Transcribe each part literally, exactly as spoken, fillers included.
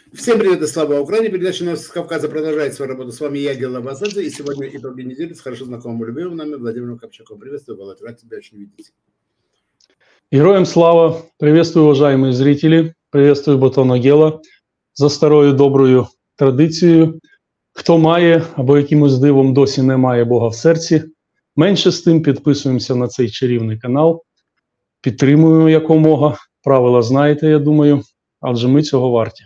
Всем привет и слава Украине. Передача «Новости с Кавказа» продолжает свою работу. С вами я, Гела Басадзе, и сегодня итоги недели с хорошо знакомым и любимым нами Владимиром Копчаком. Приветствую, Володь, рад тебя очень видеть. Героям слава! Приветствую, уважаемые зрители. Приветствую Батона Гела за старою доброю традицією. Хто має, або якимось дивом досі не має Бога в серці, менше з тим підписуємося на цей чарівний канал, підтримуємо якомога. Правила знаєте, я думаю, адже ми цього варті.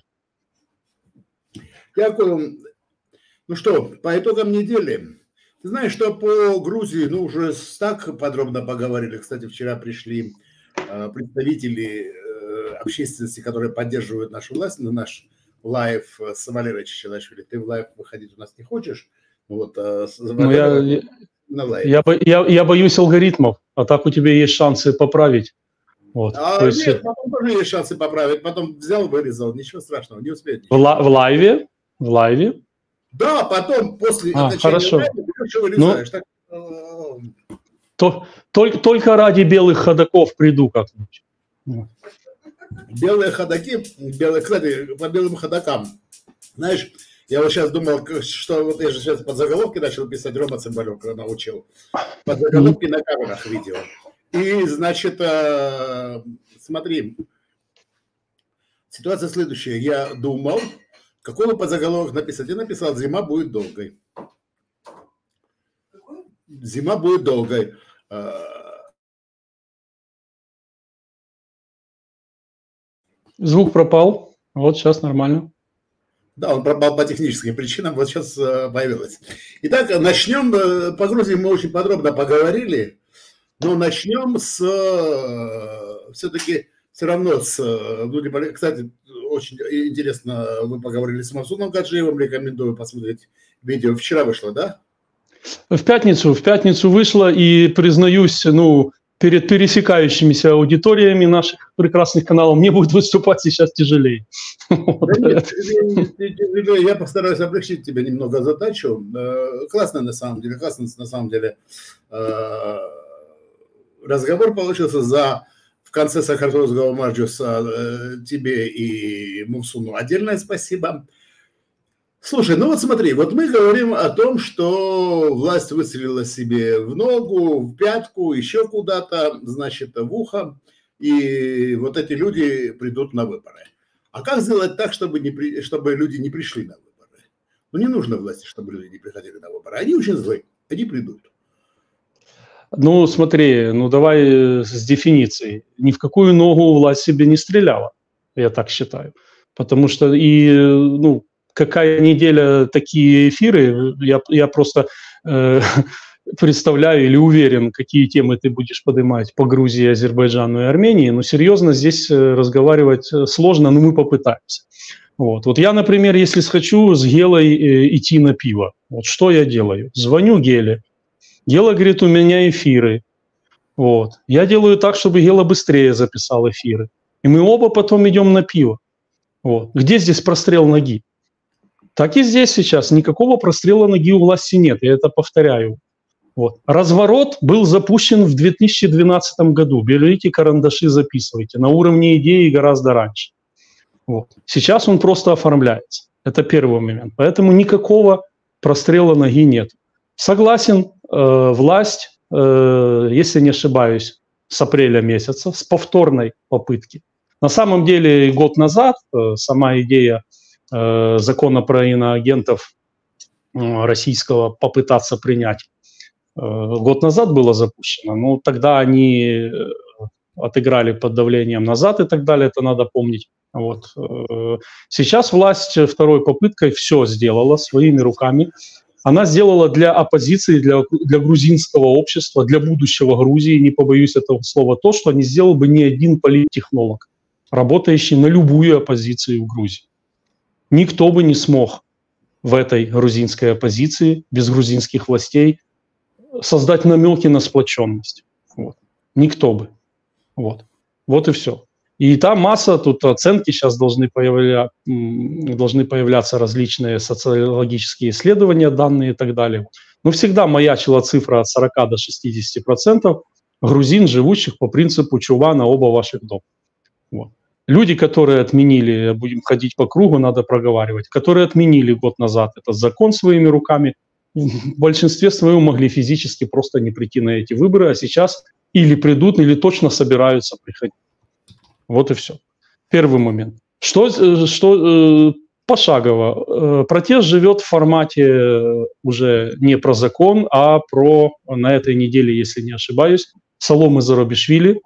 Дякую. Ну что, по итогам недели. Ты знаешь, что по Грузии, ну, уже так подробно поговорили. Кстати, вчера пришли э, представители э, общественности, которые поддерживают нашу власть, на наш лайв с Валерой Чичилашвили. Ты в лайв выходить у нас не хочешь? Вот, э, ну, я, на лайв. Я, я, я боюсь алгоритмов, а так у тебя есть шансы поправить. Вот. А, То нет, есть... потом тоже есть шансы поправить. Потом взял, вырезал, ничего страшного, не успеет. В, в лайве? В лайве? Да, потом, после а, хорошо. лайва, ты вырезаешь. Ну, так... то, только, только ради белых ходоков приду как-нибудь. Белые ходаки, белые, кстати, по белым ходокам. Знаешь, я вот сейчас думал, что вот я же сейчас под заголовки начал писать, Рома Цымбалюк научил. Под заголовки на камерах видео. И, значит, смотри, ситуация следующая. Я думал, какой бы подзаголовок написать. Я написал, зима будет долгой. Зима будет долгой. Звук пропал. Вот сейчас нормально. Да, он пропал по техническим причинам. Вот сейчас появилось. Итак, начнем. По Грузии мы очень подробно поговорили. Но начнем с, все-таки, все равно с, кстати, очень интересно, вы поговорили с Мансуром Гаджиевым, рекомендую посмотреть видео. Вчера вышло, да? В пятницу, в пятницу вышло, и, признаюсь, ну, перед пересекающимися аудиториями наших прекрасных каналов мне будет выступать сейчас тяжелее. Я постараюсь облегчить тебе немного задачу. Классно на самом деле, классно на самом деле. Разговор получился за в конце Сахартовского марджуса э, тебе и Мусуну отдельное спасибо. Слушай, ну вот смотри, вот мы говорим о том, что власть выстрелила себе в ногу, в пятку, еще куда-то, значит, в ухо, и вот эти люди придут на выборы. А как сделать так, чтобы, не при... чтобы люди не пришли на выборы? Ну не нужно власти, чтобы люди не приходили на выборы. Они очень злые, они придут. Ну, смотри, ну давай с дефиницией. Ни в какую ногу власть себе не стреляла, я так считаю. Потому что и, ну, какая неделя такие эфиры, я, я просто э, представляю или уверен, какие темы ты будешь поднимать по Грузии, Азербайджану и Армении. Но серьезно здесь разговаривать сложно, но мы попытаемся. Вот, вот я, например, если схочу с Гелой э, идти на пиво, вот что я делаю? Звоню Геле. Гела говорит, у меня эфиры. Вот. Я делаю так, чтобы Гела быстрее записал эфиры. И мы оба потом идем на пиво. Вот. Где здесь прострел ноги? Так и здесь сейчас. Никакого прострела ноги у власти нет. Я это повторяю. Вот. Разворот был запущен в две тысячи двенадцатом году. Берите карандаши, записывайте. На уровне идеи гораздо раньше. Вот. Сейчас он просто оформляется. Это первый момент. Поэтому никакого прострела ноги нет. Согласен, э, власть, э, если не ошибаюсь, с апреля месяца, с повторной попытки. На самом деле год назад э, сама идея э, закона про иноагентов э, российского попытаться принять э, год назад была запущена, но тогда они отыграли под давлением назад и так далее, это надо помнить. Вот. Сейчас власть второй попыткой все сделала своими руками. Она сделала для оппозиции, для, для грузинского общества, для будущего Грузии, не побоюсь этого слова, то, что не сделал бы ни один политтехнолог, работающий на любую оппозицию в Грузии. Никто бы не смог в этой грузинской оппозиции, без грузинских властей, создать намеки на сплоченность. Вот. Никто бы. Вот. Вот и все. И там масса, тут оценки сейчас должны, появля... должны появляться различные социологические исследования, данные и так далее. Но всегда маячила цифра от сорока до шестидесяти процентов грузин, живущих по принципу «чува на оба ваших дома». Вот. Люди, которые отменили, будем ходить по кругу, надо проговаривать, которые отменили год назад этот закон своими руками, в большинстве своем могли физически просто не прийти на эти выборы, а сейчас или придут, или точно собираются приходить. Вот и все. Первый момент. Что, что пошагово. Протест живет в формате уже не про закон, а про, на этой неделе, если не ошибаюсь, Саломе Зурабишвили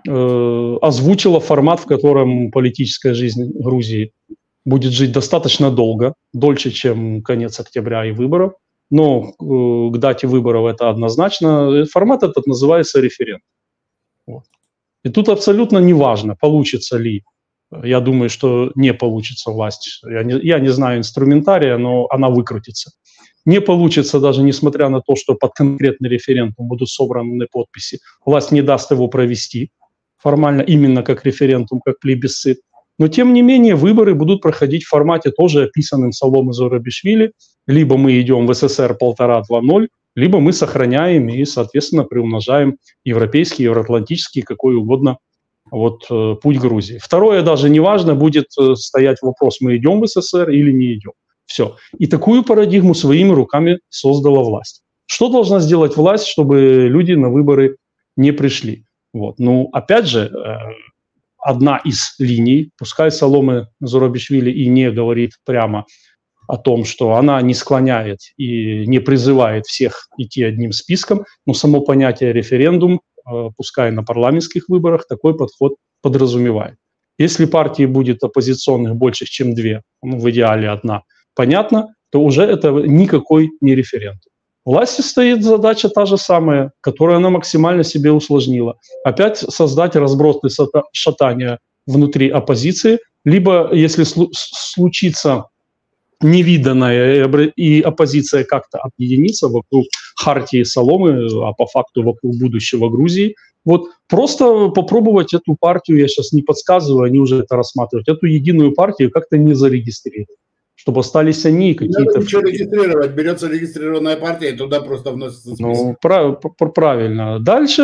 э, озвучила формат, в котором политическая жизнь Грузии будет жить достаточно долго, дольше, чем конец октября и выборов. Но э, к дате выборов это однозначно. Формат этот называется референдум. Вот. И тут абсолютно неважно, получится ли. Я думаю, что не получится власть. Я не, я не знаю инструментария, но она выкрутится. Не получится даже несмотря на то, что под конкретный референдум будут собраны подписи. Власть не даст его провести формально, именно как референдум, как плебисцит. Но тем не менее выборы будут проходить в формате тоже описанным Саломе Зурабишвили. Либо мы идем в СССР полтора-два ноль, либо мы сохраняем и, соответственно, приумножаем европейский, евроатлантический, какой угодно вот, э, путь Грузии. Второе, даже не важно, будет э, стоять вопрос, мы идем в СССР или не идем. Все. И такую парадигму своими руками создала власть. Что должна сделать власть, чтобы люди на выборы не пришли? Вот. Ну, опять же, э, одна из линий, пускай Саломе Зурабишвили и не говорит прямо о том, что она не склоняет и не призывает всех идти одним списком, но само понятие референдум, пускай на парламентских выборах, такой подход подразумевает. Если партии будет оппозиционных больше, чем две, ну, в идеале одна, понятно, то уже это никакой не референдум. Власти стоит задача та же самая, которую она максимально себе усложнила. Опять создать разброс и шатания внутри оппозиции, либо, если случится невиданная, и оппозиция как-то объединится вокруг хартии Саломы, а по факту вокруг будущего Грузии. Вот просто попробовать эту партию, я сейчас не подсказываю, они уже это рассматривают, эту единую партию как-то не зарегистрировать, чтобы остались они какие-то... Не надо ничего регистрировать, берется регистрированная партия, и туда просто вносится список. Ну, прав, правильно. Дальше,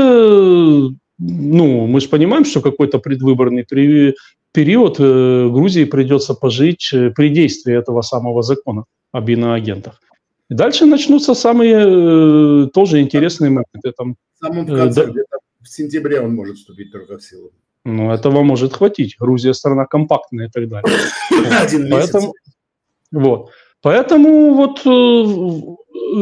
ну, мы же понимаем, что какой-то предвыборный при... период э, Грузии придется пожить при действии этого самого закона об иноагентах. И дальше начнутся самые э, тоже интересные моменты. Там, в самом конце, э, да, где-то в сентябре он может вступить только в силу. Ну, этого может хватить. Грузия страна компактная и так далее. Один месяц. Поэтому, вот. Поэтому вот э,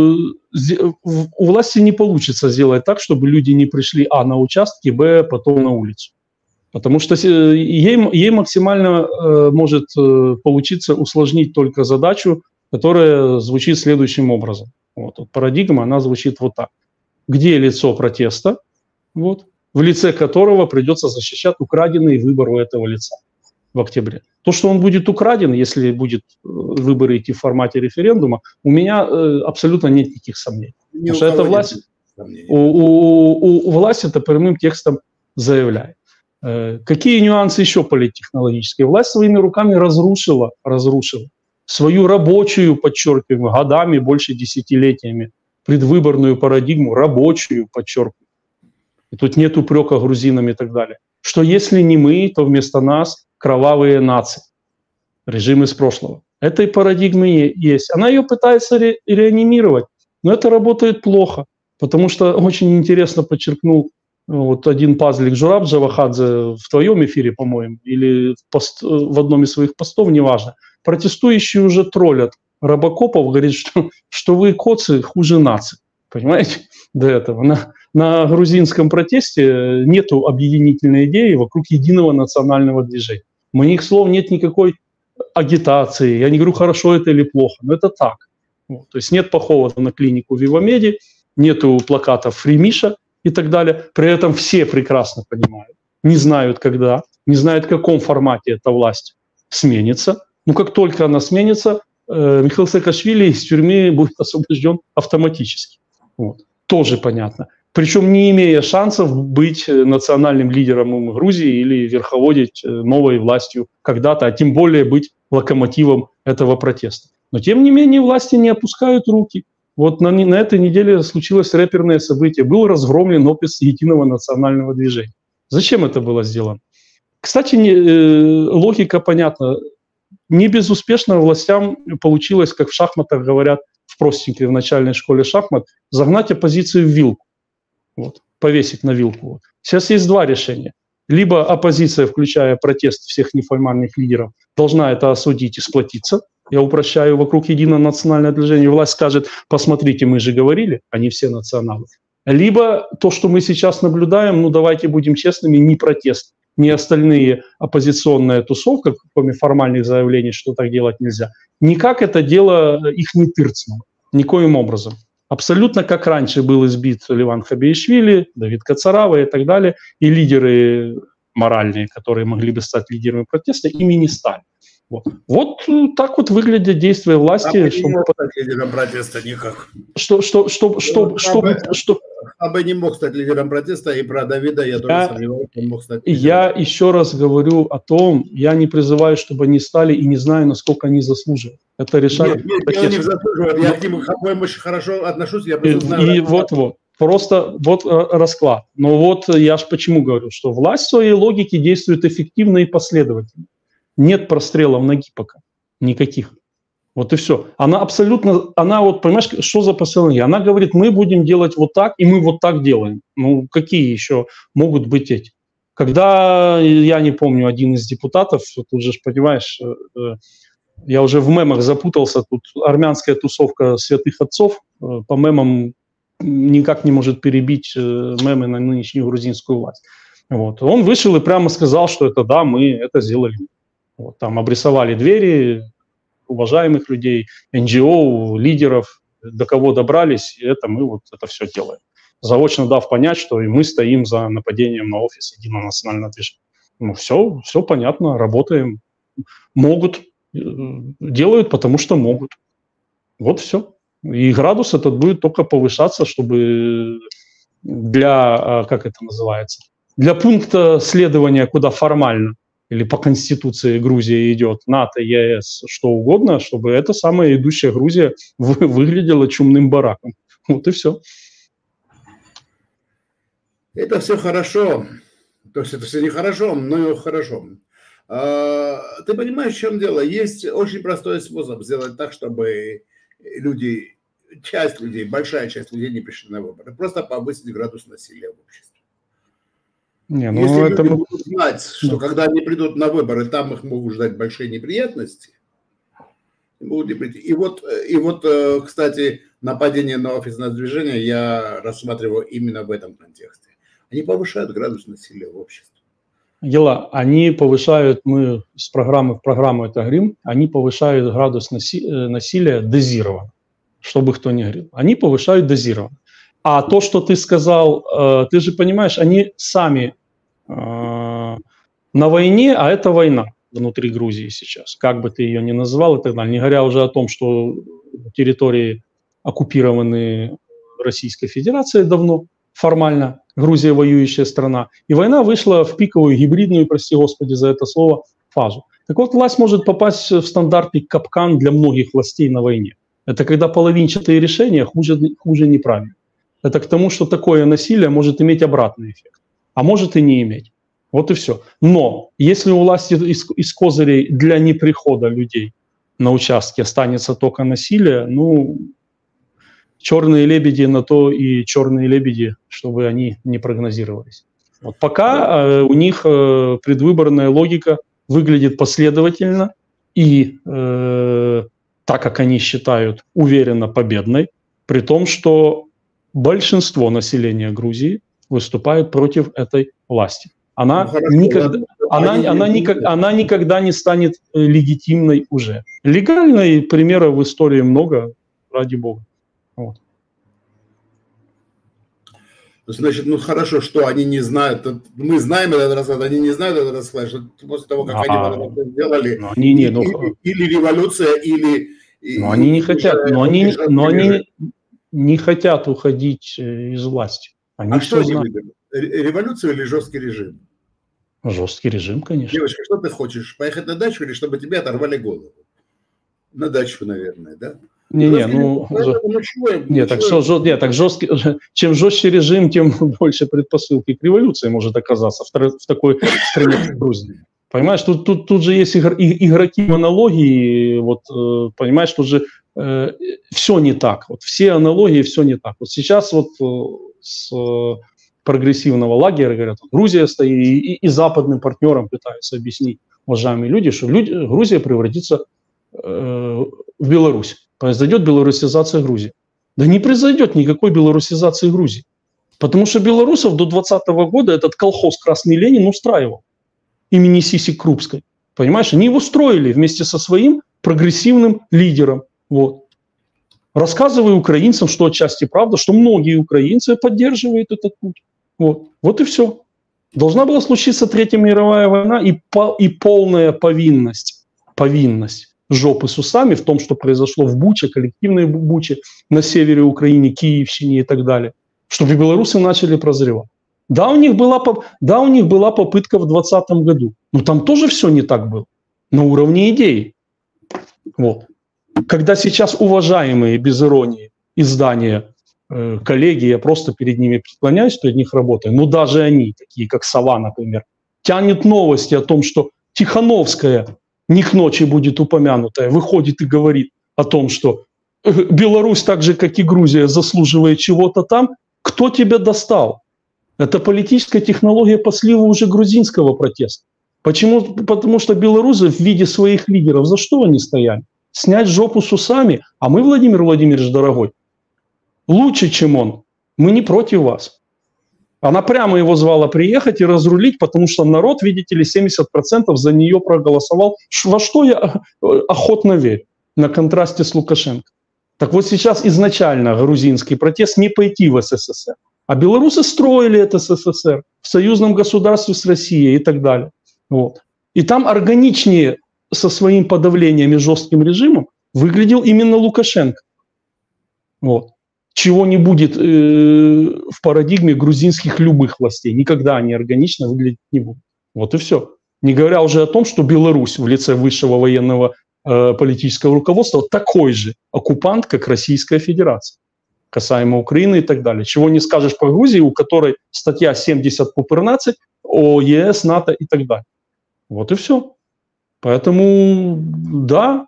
э, у власти не получится сделать так, чтобы люди не пришли, а, на участки, б, потом на улицу. Потому что ей, ей максимально э, может э, получиться усложнить только задачу, которая звучит следующим образом. Вот, вот парадигма, она звучит вот так. Где лицо протеста, вот, в лице которого придется защищать украденный выбор у этого лица в октябре. То, что он будет украден, если будет выборы идти в формате референдума, у меня э, абсолютно нет никаких сомнений. Не Потому что эта власть, у, у, у, у власти это прямым текстом заявляет. Какие нюансы еще политтехнологические? Власть своими руками разрушила, разрушила свою рабочую, подчеркиваю, годами, больше десятилетиями, предвыборную парадигму, рабочую, подчеркиваю. И тут нет упрека грузинам и так далее. Что если не мы, то вместо нас кровавые нации, режим из прошлого. Этой парадигмы есть. Она ее пытается ре реанимировать, но это работает плохо, потому что очень интересно подчеркнул вот один пазлик Жураб Джавахадзе в твоем эфире, по-моему, или в, пост, в одном из своих постов, неважно. Протестующие уже троллят робокопов, говорит, что, что вы, коцы, хуже наций. Понимаете? До этого. На, на грузинском протесте нету объединительной идеи вокруг единого национального движения. У моих слов нет никакой агитации. Я не говорю, хорошо это или плохо, но это так. Вот. То есть нет похода на клинику Вивамеди, нету плакатов Фримиша и так далее. При этом все прекрасно понимают, не знают когда, не знают, в каком формате эта власть сменится. Но как только она сменится, э, Михаил Саакашвили из тюрьмы будет освобожден автоматически. Вот. Тоже понятно. Причем не имея шансов быть национальным лидером Грузии или верховодить новой властью когда-то, а тем более быть локомотивом этого протеста. Но тем не менее власти не опускают руки. Вот на, на этой неделе случилось рэперное событие. Был разгромлен офис единого национального движения. Зачем это было сделано? Кстати, не, э, логика понятна. Не безуспешно властям получилось, как в шахматах говорят, в простенькой в начальной школе шахмат, загнать оппозицию в вилку. Вот, повесить на вилку. Вот. Сейчас есть два решения. Либо оппозиция, включая протест всех неформальных лидеров, должна это осудить и сплотиться. Я упрощаю, вокруг единого национального движения. Власть скажет, посмотрите, мы же говорили, они все националы. Либо то, что мы сейчас наблюдаем, ну давайте будем честными, не протест, не остальные оппозиционная тусовка, кроме формальных заявлений, что так делать нельзя, никак это дело их не тырцнуло, никоим образом. Абсолютно как раньше был избит Леван Хабиишвили, Давид Кацарава и так далее, и лидеры моральные, которые могли бы стать лидерами протеста, ими не стали. Вот, вот так вот выглядят действия власти. А чтобы... не мог стать лидером протеста никак. Что, что, что, что, что, что, что... Абы не мог стать лидером протеста, и про Давида я, я тоже сомневаюсь, он мог стать лидером. Я еще раз говорю о том, я не призываю, чтобы они стали, и не знаю, насколько они заслуживают. Это решает... Нет, нет, я не заслуживаю, я к ним, по-моему, очень хорошо отношусь. Я и знаю, и вот-вот. Просто вот расклад. Но вот я же почему говорю, что власть в своей логике действует эффективно и последовательно. Нет прострелов ноги пока. Никаких. Вот и все. Она абсолютно, она вот, понимаешь, что за посылание? Она говорит, мы будем делать вот так, и мы вот так делаем. Ну, какие еще могут быть эти? Когда, я не помню, один из депутатов, тут же, понимаешь, я уже в мемах запутался, тут армянская тусовка святых отцов по мемам никак не может перебить мемы на нынешнюю грузинскую власть. Вот. Он вышел и прямо сказал, что это да, мы это сделали. Вот, там обрисовали двери уважаемых людей, эн джи о, лидеров, до кого добрались, и это мы вот это все делаем. Заочно дав понять, что и мы стоим за нападением на офис Единого национального движения. Ну все, все понятно, работаем. Могут, делают, потому что могут. Вот все. И градус этот будет только повышаться, чтобы для, как это называется, для пункта следования, куда формально или по Конституции Грузия идет, НАТО, е эс, что угодно, чтобы эта самая идущая Грузия вы, выглядела чумным бараком. Вот и все. Это все хорошо. То есть это все нехорошо, но хорошо. А, ты понимаешь, в чем дело? Есть очень простой способ сделать так, чтобы люди, часть людей, большая часть людей не пришли на выборы. Просто повысить градус насилия в обществе. Не, ну Если это... люди будут знать, что да. когда они придут на выборы, там их могут ждать большие неприятности, могут не прийти. И вот, и вот, кстати, нападение на офисное движение я рассматриваю именно в этом контексте. Они повышают градус насилия в обществе. Ела, они повышают, мы с программы в программу это говорим, они повышают градус наси... насилия дозированно, чтобы кто ни говорил. Они повышают дозированно. А то, что ты сказал, ты же понимаешь, они сами на войне, а это война внутри Грузии сейчас, как бы ты ее ни называл и так далее, не говоря уже о том, что территории оккупированы Российской Федерацией давно, формально, Грузия воюющая страна, и война вышла в пиковую гибридную, прости господи за это слово, фазу. Так вот, власть может попасть в стандартный капкан для многих властей на войне. Это когда половинчатые решения хуже, хуже неправильно. Это к тому, что такое насилие может иметь обратный эффект, а может и не иметь. Вот и все. Но если у власти из, из козырей для неприхода людей на участке останется только насилие, ну, черные лебеди на то и черные лебеди, чтобы они не прогнозировались. Вот пока э, у них э, предвыборная логика выглядит последовательно и, э, так как они считают, уверенно победной, при том, что большинство населения Грузии выступает против этой власти. Она, ну, хорошо, никогда, да, она, она, она, никак, она никогда не станет легитимной уже. Легальной примеров в истории много, ради бога. Вот. Значит, ну хорошо, что они не знают. Мы знаем этот расклад, они не знают этот расклад, что после того, как а, они это сделали, они не, ну, или, или революция, или... Но они не хотят, но они, но они не хотят уходить из власти. Они а что они выберут? Революцию или жесткий режим? Жесткий режим, конечно. Девочка, что ты хочешь? Поехать на дачу или чтобы тебе оторвали голову? На дачу, наверное, да? Не-не, ну, нет, так, жё, нет, так жесткий, чем жестче режим, тем больше предпосылки к революции может оказаться в, в такой стране, как Грузия. Понимаешь, тут, тут, тут же есть игр, игроки в аналогии, вот, понимаешь, тут же э, все не так, вот, все аналогии, все не так. Вот сейчас вот с прогрессивного лагеря, говорят, Грузия стоит, и, и западным партнерам пытаются объяснить, уважаемые люди, что люди, Грузия превратится э, в Беларусь. Произойдет белорусизация Грузии. Да не произойдет никакой белорусизации Грузии. Потому что белорусов до двадцатого года этот колхоз «Красный Ленин» устраивал имени Сиси Крупской. Понимаешь, они его строили вместе со своим прогрессивным лидером. Вот. Рассказываю украинцам, что отчасти правда, что многие украинцы поддерживают этот путь. Вот, вот и все. Должна была случиться Третья мировая война и, по, и полная повинность, повинность жопы с усами в том, что произошло в Буче, коллективной Буче, на севере Украины, Киевщине и так далее, чтобы белорусы начали прозревать. Да, у них была, да, у них была попытка в двадцатом году, но там тоже все не так было, на уровне идеи. Вот. Когда сейчас уважаемые, без иронии, издания, э, коллеги, я просто перед ними преклоняюсь, перед них работаю, но даже они, такие как «Сова», например, тянут новости о том, что Тихановская не к ночи будет упомянутая, выходит и говорит о том, что Беларусь, так же, как и Грузия, заслуживает чего-то там. Кто тебя достал? Это политическая технология по сливу уже грузинского протеста. Почему? Потому что белорусы в виде своих лидеров, за что они стояли? Снять жопу с усами. А мы, Владимир Владимирович, дорогой, лучше, чем он. Мы не против вас. Она прямо его звала приехать и разрулить, потому что народ, видите ли, семьдесят процентов за нее проголосовал. Во что я охотно верю, на контрасте с Лукашенко. Так вот сейчас изначально грузинский протест не пойти в СССР. А белорусы строили этот СССР в союзном государстве с Россией и так далее. Вот. И там органичнее со своим подавлением и жестким режимом выглядел именно Лукашенко. Вот. Чего не будет э, в парадигме грузинских любых властей. Никогда они органично выглядеть не будут. Вот и все. Не говоря уже о том, что Беларусь в лице высшего военного э, политического руководства такой же оккупант, как Российская Федерация. Касаемо Украины и так далее. Чего не скажешь про Грузию, у которой статья семьдесят по пятнадцать о ЕС, НАТО и так далее. Вот и все. Поэтому, да,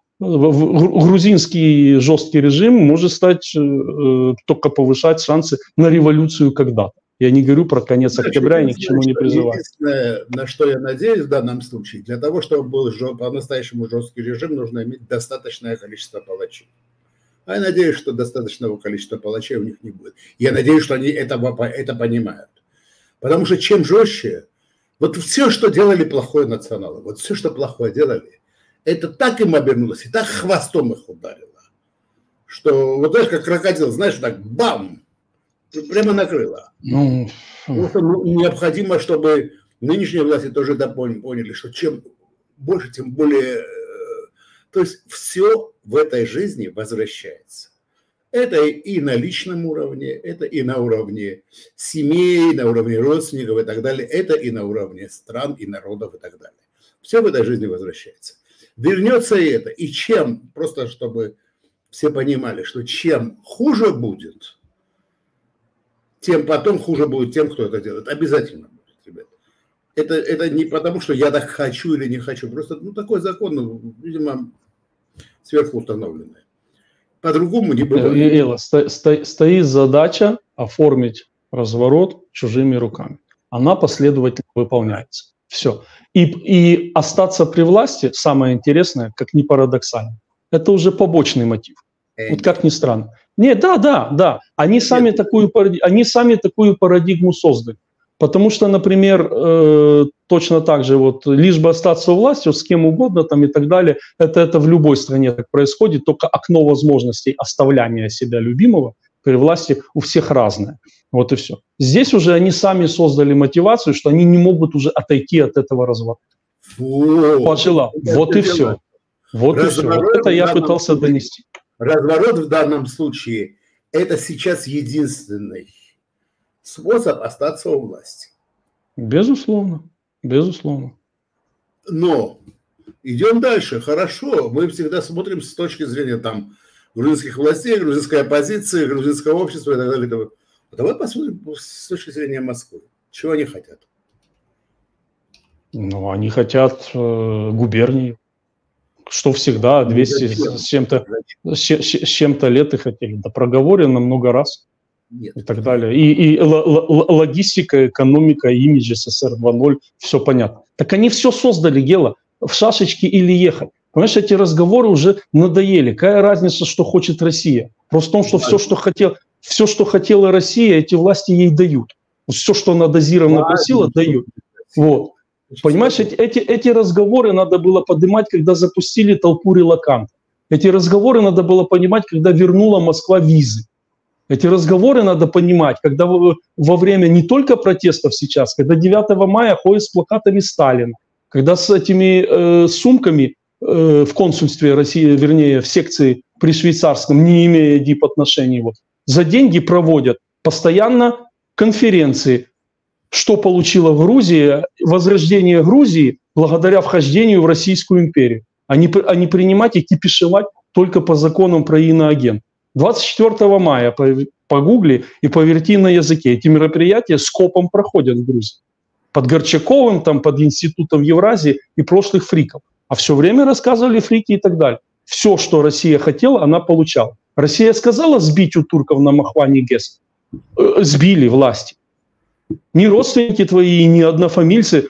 грузинский жесткий режим может стать, э, только повышать шансы на революцию когда-то. Я не говорю про конец Значит, октября и ни к чему не призываю. Единственное, на что я надеюсь в данном случае, для того, чтобы был по-настоящему жесткий режим, нужно иметь достаточное количество палачей. А я надеюсь, что достаточного количества палачей у них не будет. Я надеюсь, что они это, это понимают. Потому что чем жестче, вот все, что делали плохое националы, вот все, что плохое делали, это так им обернулось, и так хвостом их ударило, что, вот знаешь, как крокодил, знаешь, так бам, прямо накрыло. Ну, ну, необходимо, чтобы нынешние власти тоже поняли, что чем больше, тем более... То есть все в этой жизни возвращается. Это и на личном уровне, это и на уровне семей, на уровне родственников и так далее, это и на уровне стран и народов и так далее. Все в этой жизни возвращается. Вернется и это. И чем, просто чтобы все понимали, что чем хуже будет, тем потом хуже будет тем, кто это делает. Обязательно будет, ребята. Это, это не потому, что я так хочу или не хочу. Просто ну, такой закон, ну, видимо, сверху установленный. По-другому не бывает. Элла, сто, сто, стоит задача оформить разворот чужими руками. Она последовательно выполняется. Все. И, и остаться при власти, самое интересное, как ни парадоксально, это уже побочный мотив. Э, вот как ни странно. Нет, да, да, да. Они сами, такую, они сами такую парадигму создали. Потому что, например, э, точно так же, вот, лишь бы остаться у власти, вот, с кем угодно там, и так далее, это, это в любой стране так происходит, только окно возможностей оставляния себя любимого при власти у всех разное. Вот и все. Здесь уже они сами создали мотивацию, что они не могут уже отойти от этого разворота. Пожила. Вот и все. Вот и все. Вот это я пытался донести. Разворот в данном случае – это сейчас единственный способ остаться у власти. Безусловно, безусловно. Но идем дальше. Хорошо, мы всегда смотрим с точки зрения там грузинских властей, грузинской оппозиции, грузинского общества и так далее. И так далее. Давай посмотрим с точки зрения Москвы. Чего они хотят? Ну, они хотят э, губернии, что всегда двести с чем-то, с чем-то лет и хотели. Да проговорено много раз. Нет. И так далее. И, и логистика, экономика, имидж СССР два ноль, все понятно. Так они все создали, Гела, в шашечки или ехать. Понимаешь, эти разговоры уже надоели. Какая разница, что хочет Россия? Просто в том, что все, что хотел, все, что хотела Россия, эти власти ей дают. Все, что она дозированно просила, дают. Вот. Понимаешь, эти, эти, эти разговоры надо было поднимать, когда запустили толпу релокантов. Эти разговоры надо было понимать, когда вернула Москва визы. Эти разговоры надо понимать, когда во, во время не только протестов сейчас, когда девятого мая ходят с плакатами Сталина, когда с этими э, сумками э, в консульстве России, вернее, в секции при швейцарском, не имея дипотношений, вот, за деньги проводят постоянно конференции. Что получила Грузия? Возрождение Грузии благодаря вхождению в Российскую империю. А не, а не принимать и кипишевать только по законам про иноагент. двадцать четвёртого мая погугли и поверти на языке. Эти мероприятия скопом проходят в Грузии. Под Горчаковым, там, под Институтом Евразии и прошлых фриков. А все время рассказывали фрики и так далее. Все, что Россия хотела, она получала. Россия сказала сбить у турков на Махване ГЭС. Сбили власти. Ни родственники твои, ни однофамильцы,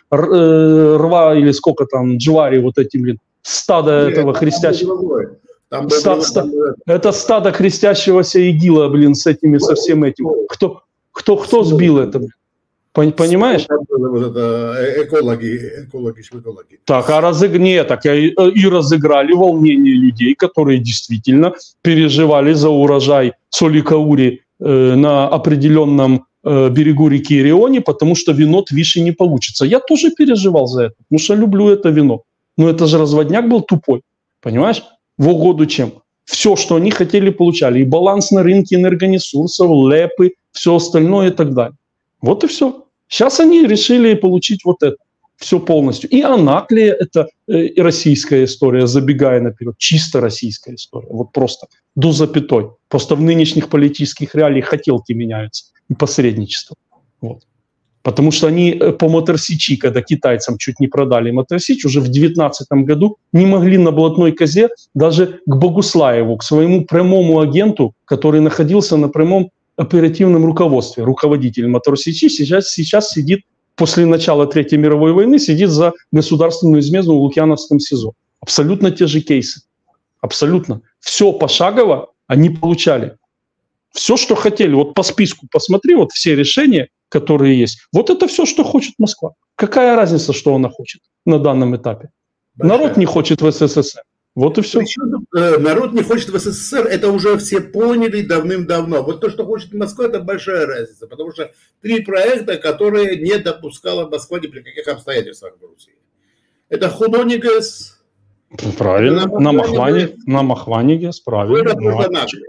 рва или сколько там, джвари, вот эти, блин, стадо Нет, этого христианского. Там ста, было, ста, там... Это стадо крестящегося ИГИЛа, блин, с этими, со всем этим. Кто, кто, кто сбил это? Понимаешь? Вот это экологи, экологи, экологи. Так, а разыг... Нет, так и, и разыграли волнение людей, которые действительно переживали за урожай соли-каури э, на определенном э, берегу реки Рионе, потому что вино Твиши не получится. Я тоже переживал за это, потому что люблю это вино. Но это же разводняк был тупой, понимаешь? В угоду чем? Все, что они хотели, получали. И баланс на рынке энергоресурсов, ЛЭПы, все остальное и так далее. Вот и все. Сейчас они решили получить вот это. Все полностью. И Анаклия – это э, российская история, забегая наперед. Чисто российская история. Вот просто до запятой. Просто в нынешних политических реалиях хотелки меняются. И посредничество. Вот. Потому что они по Моторсичи, когда китайцам чуть не продали Моторсич, уже в девятнадцатом году не могли на блатной козе даже к Богуслаеву, к своему прямому агенту, который находился на прямом оперативном руководстве, руководитель Моторсичи, сейчас, сейчас сидит, после начала Третьей мировой войны, сидит за государственную измену в Лукьяновском СИЗО. Абсолютно те же кейсы. Абсолютно. Все пошагово они получали. Все, что хотели. Вот по списку посмотри, вот все решения, которые есть. Вот это все, что хочет Москва. Какая разница, что она хочет на данном этапе? Большая. Народ не хочет в СССР. Вот и все. Причем, э, народ не хочет в СССР, это уже все поняли давным-давно. Вот то, что хочет Москва, это большая разница. Потому что три проекта, которые не допускала Москва ни при каких обстоятельствах в Грузии. Это Худони ГЭС. Правильно, на Махване, на Махване ГЭС, правильно. Это Порт Анаклия.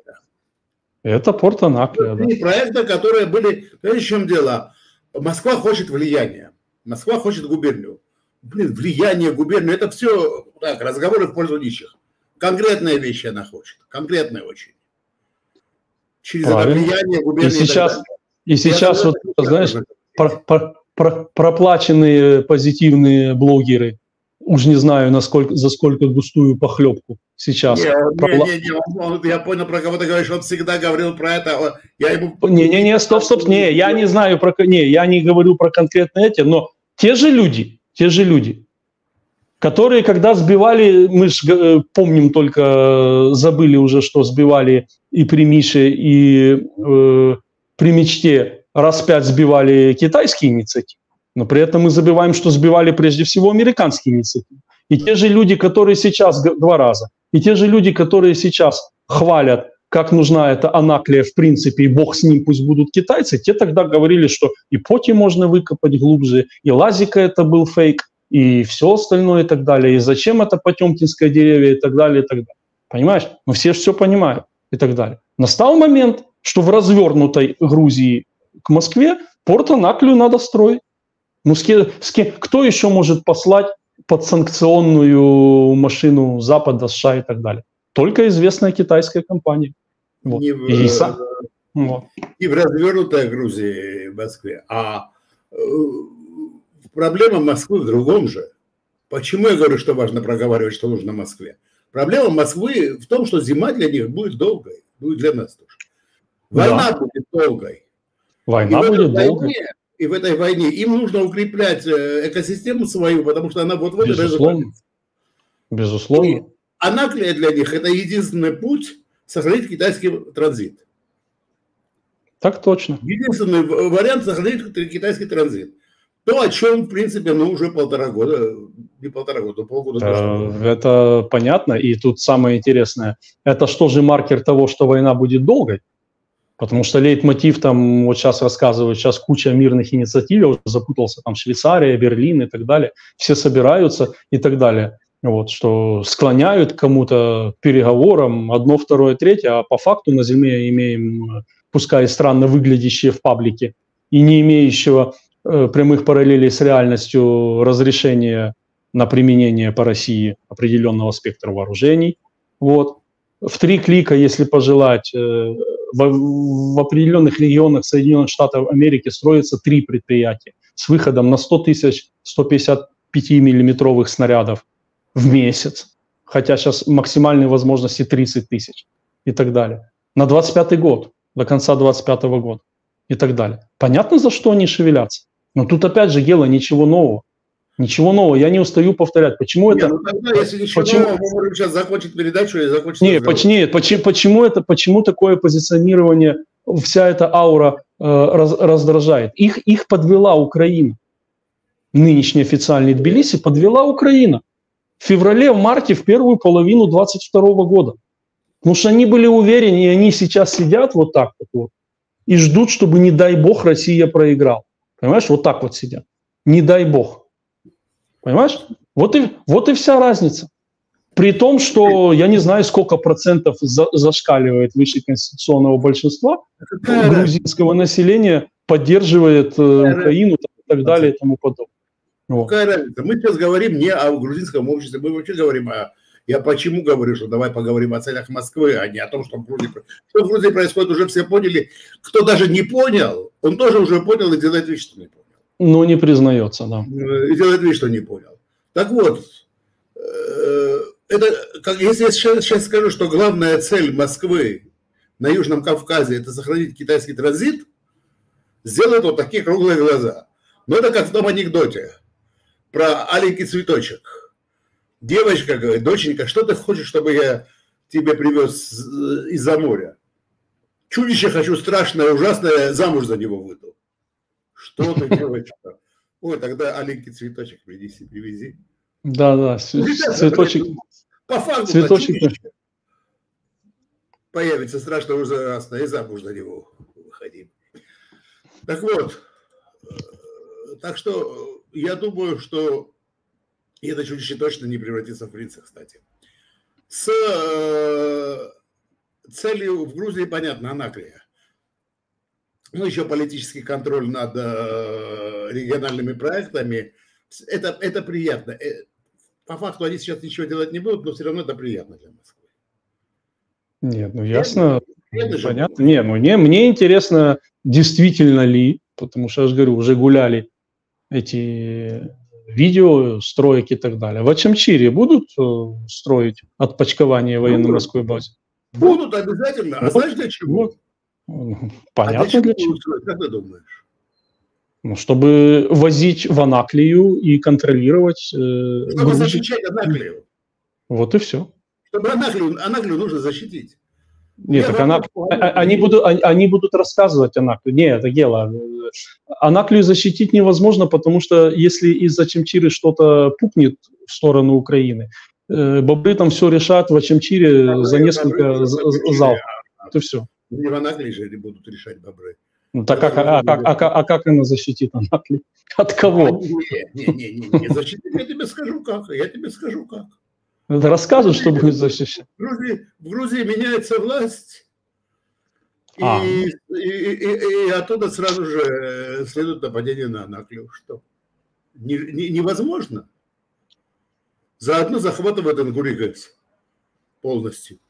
Это Порт Анаклия, да. Три проекта, которые были... Понимаете, в чем дело? Москва хочет влияния. Москва хочет губернию. Блин, влияние, губернию, это все так, разговоры в пользу нищих. Конкретные вещи она хочет. Конкретные очень. Через это влияние, губернию. И сейчас, и сейчас вот, знаешь, про, про, про, проплаченные позитивные блогеры, уж не знаю, насколько, за сколько густую похлебку сейчас. Не, Пропла... не, не, не, он, я понял, про кого ты говоришь, он всегда говорил про это. Я ему... Не, не, не, стоп, стоп, не, я не знаю про, не, я не говорю про конкретно эти, но те же люди, те же люди, которые, когда сбивали, мы же помним только, забыли уже, что сбивали и при Мише, и э, при Мечте раз пять сбивали китайские инициативы, но при этом мы забываем, что сбивали прежде всего американские инициативы. И те же люди, которые сейчас, два раза, и те же люди, которые сейчас хвалят, как нужна эта Анаклия в принципе, и бог с ним, пусть будут китайцы, те тогда говорили, что и Поти можно выкопать глубже, и Лазика это был фейк, и все остальное и так далее, и зачем это Потемкинское деревья и так далее, и так далее. Понимаешь? Ну все же все понимают и так далее. Настал момент, что в развернутой Грузии к Москве Порт Анаклию надо строить. Ну, с кем, с кем, кто еще может послать под санкционную машину Запада, США и так далее? Только известная китайская компания. Вот. Не, в, И сам, вот. не в развернутой Грузии, в Москве, а э, проблема Москвы в другом же. Почему я говорю, что важно проговаривать, что нужно Москве? Проблема Москвы в том, что зима для них будет долгой, будет для нас тоже. Война да. будет долгой. Война и будет войне, долгой. И в этой войне им нужно укреплять экосистему свою, потому что она вот-вот... Безусловно. Безусловно. И Анаклия для них – это единственный путь сохранить китайский транзит. Так точно. Единственный вариант сохранить китайский транзит. То, о чем, в принципе, ну, уже полтора года, не полтора года, полгода. Это, это понятно. И тут самое интересное, это что же маркер того, что война будет долгой? Потому что лейтмотив там, вот сейчас рассказывают, сейчас куча мирных инициатив, я уже запутался, там Швейцария, Берлин и так далее, все собираются и так далее. Вот, что склоняют к кому-то переговорам, одно, второе, третье, а по факту на земле имеем, пускай странно выглядящие в паблике, и не имеющего э, прямых параллелей с реальностью разрешения на применение по России определенного спектра вооружений. Вот. В три клика, если пожелать, э, в, в определенных регионах Соединенных Штатов Америки строится три предприятия с выходом на сто тысяч сто пятьдесят пять миллиметровых снарядов в месяц, хотя сейчас максимальные возможности тридцать тысяч и так далее. На двадцать пятый год, до конца двадцать пятого года и так далее. Понятно, за что они шевелятся. Но тут опять же дело ничего нового. Ничего нового. Я не устаю повторять. Почему не, это... Ну, тогда, если ничего почему... нового, мы можем сейчас закончить передачу и закончить не, поч... Нет, почему, почему, это, почему такое позиционирование, вся эта аура э, раз, раздражает? Их, их подвела Украина. Нынешний официальный Тбилиси подвела Украина. В феврале, в марте, в первую половину двадцать второго года. Потому что они были уверены, и они сейчас сидят вот так вот и ждут, чтобы, не дай бог, Россия проиграла. Понимаешь, вот так вот сидят. Не дай бог. Понимаешь? Вот и, вот и вся разница. При том, что я не знаю, сколько процентов за, зашкаливает выше конституционного большинства грузинского населения, поддерживает э, Украину и так далее и тому подобное. Вот. Какая разница? Мы сейчас говорим не о грузинском обществе, мы вообще говорим о... Я почему говорю, что давай поговорим о целях Москвы, а не о том, что в Грузии, что в Грузии происходит, уже все поняли. Кто даже не понял, он тоже уже понял и делает вид, что не понял. Но не признается, да. И делает вид, что не понял. Так вот, это, как, если я сейчас, сейчас скажу, что главная цель Москвы на Южном Кавказе – это сохранить китайский транзит, сделают вот такие круглые глаза. Но это как в том анекдоте про аленький цветочек. Девочка говорит: доченька, что ты хочешь, чтобы я тебе привез из-за моря? Чудище хочу страшное, ужасное, замуж за него выйду. Что ты, девочка? Ой, тогда аленький цветочек принеси, привези. Да, да, цветочек. По факту цветочек появится страшно, ужасное, и замуж за него выходим. Так вот, так что я думаю, что и это чудище точно не превратится в принца, кстати. С э, целью в Грузии, понятно, Анаклия. Ну, еще политический контроль над э, региональными проектами. Это, это приятно. По факту они сейчас ничего делать не будут, но все равно это приятно для Москвы. Нет, ну ясно, приятно, понятно. Не, ну не, мне интересно, действительно ли, потому что, я же говорю, уже гуляли эти... видео, строек и так далее. В Ачамчире будут э, строить отпочкование военно-морской базы? Будут обязательно. А вот, знаешь для чего? Вот. Понятно, а для чего. Для чего. Как ты думаешь? Ну, чтобы возить в Анаклию и контролировать... Э, чтобы грузить. Защищать Анаклию. Вот и все. Чтобы Анаклию, Анаклию нужно защитить. Нет, так она, они, будут, они, они будут рассказывать Анаклию. Нет, это дело. Анаклию защитить невозможно, потому что если из Ачамчиры что-то пукнет в сторону Украины, э, бобры там все решат в Ачамчире а за несколько залпов. Это все. Не в Анаклии же они будут решать бобры. Ну, так как, а, а, как, а, а как она защитит Анаклию? От кого? Не, не, не, не, не защитит. Я тебе скажу как. Я тебе скажу как. Это расскажут, что будет защищать. В Грузии, в Грузии меняется власть, и, а. и, и, и, и оттуда сразу же следует нападение на Анаклию. Что? Не, не, невозможно. Заодно захватывает Ингури ГЭС полностью.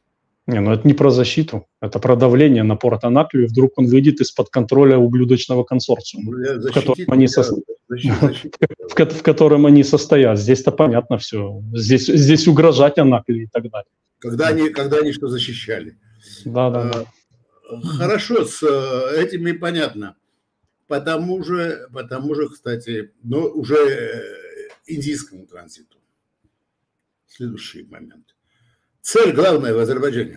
Не, ну это не про защиту, это про давление на порт Анаклию, вдруг он выйдет из-под контроля ублюдочного консорциума, в котором, они со... в, в котором они состоят. Здесь-то понятно все. Здесь, здесь угрожать Анаклии и так далее. Когда они, когда они что защищали. Да, да, да. Хорошо, с этими понятно. Потому же, потому же, кстати, но уже индийскому транзиту. Следующий момент. Цель главная в Азербайджане.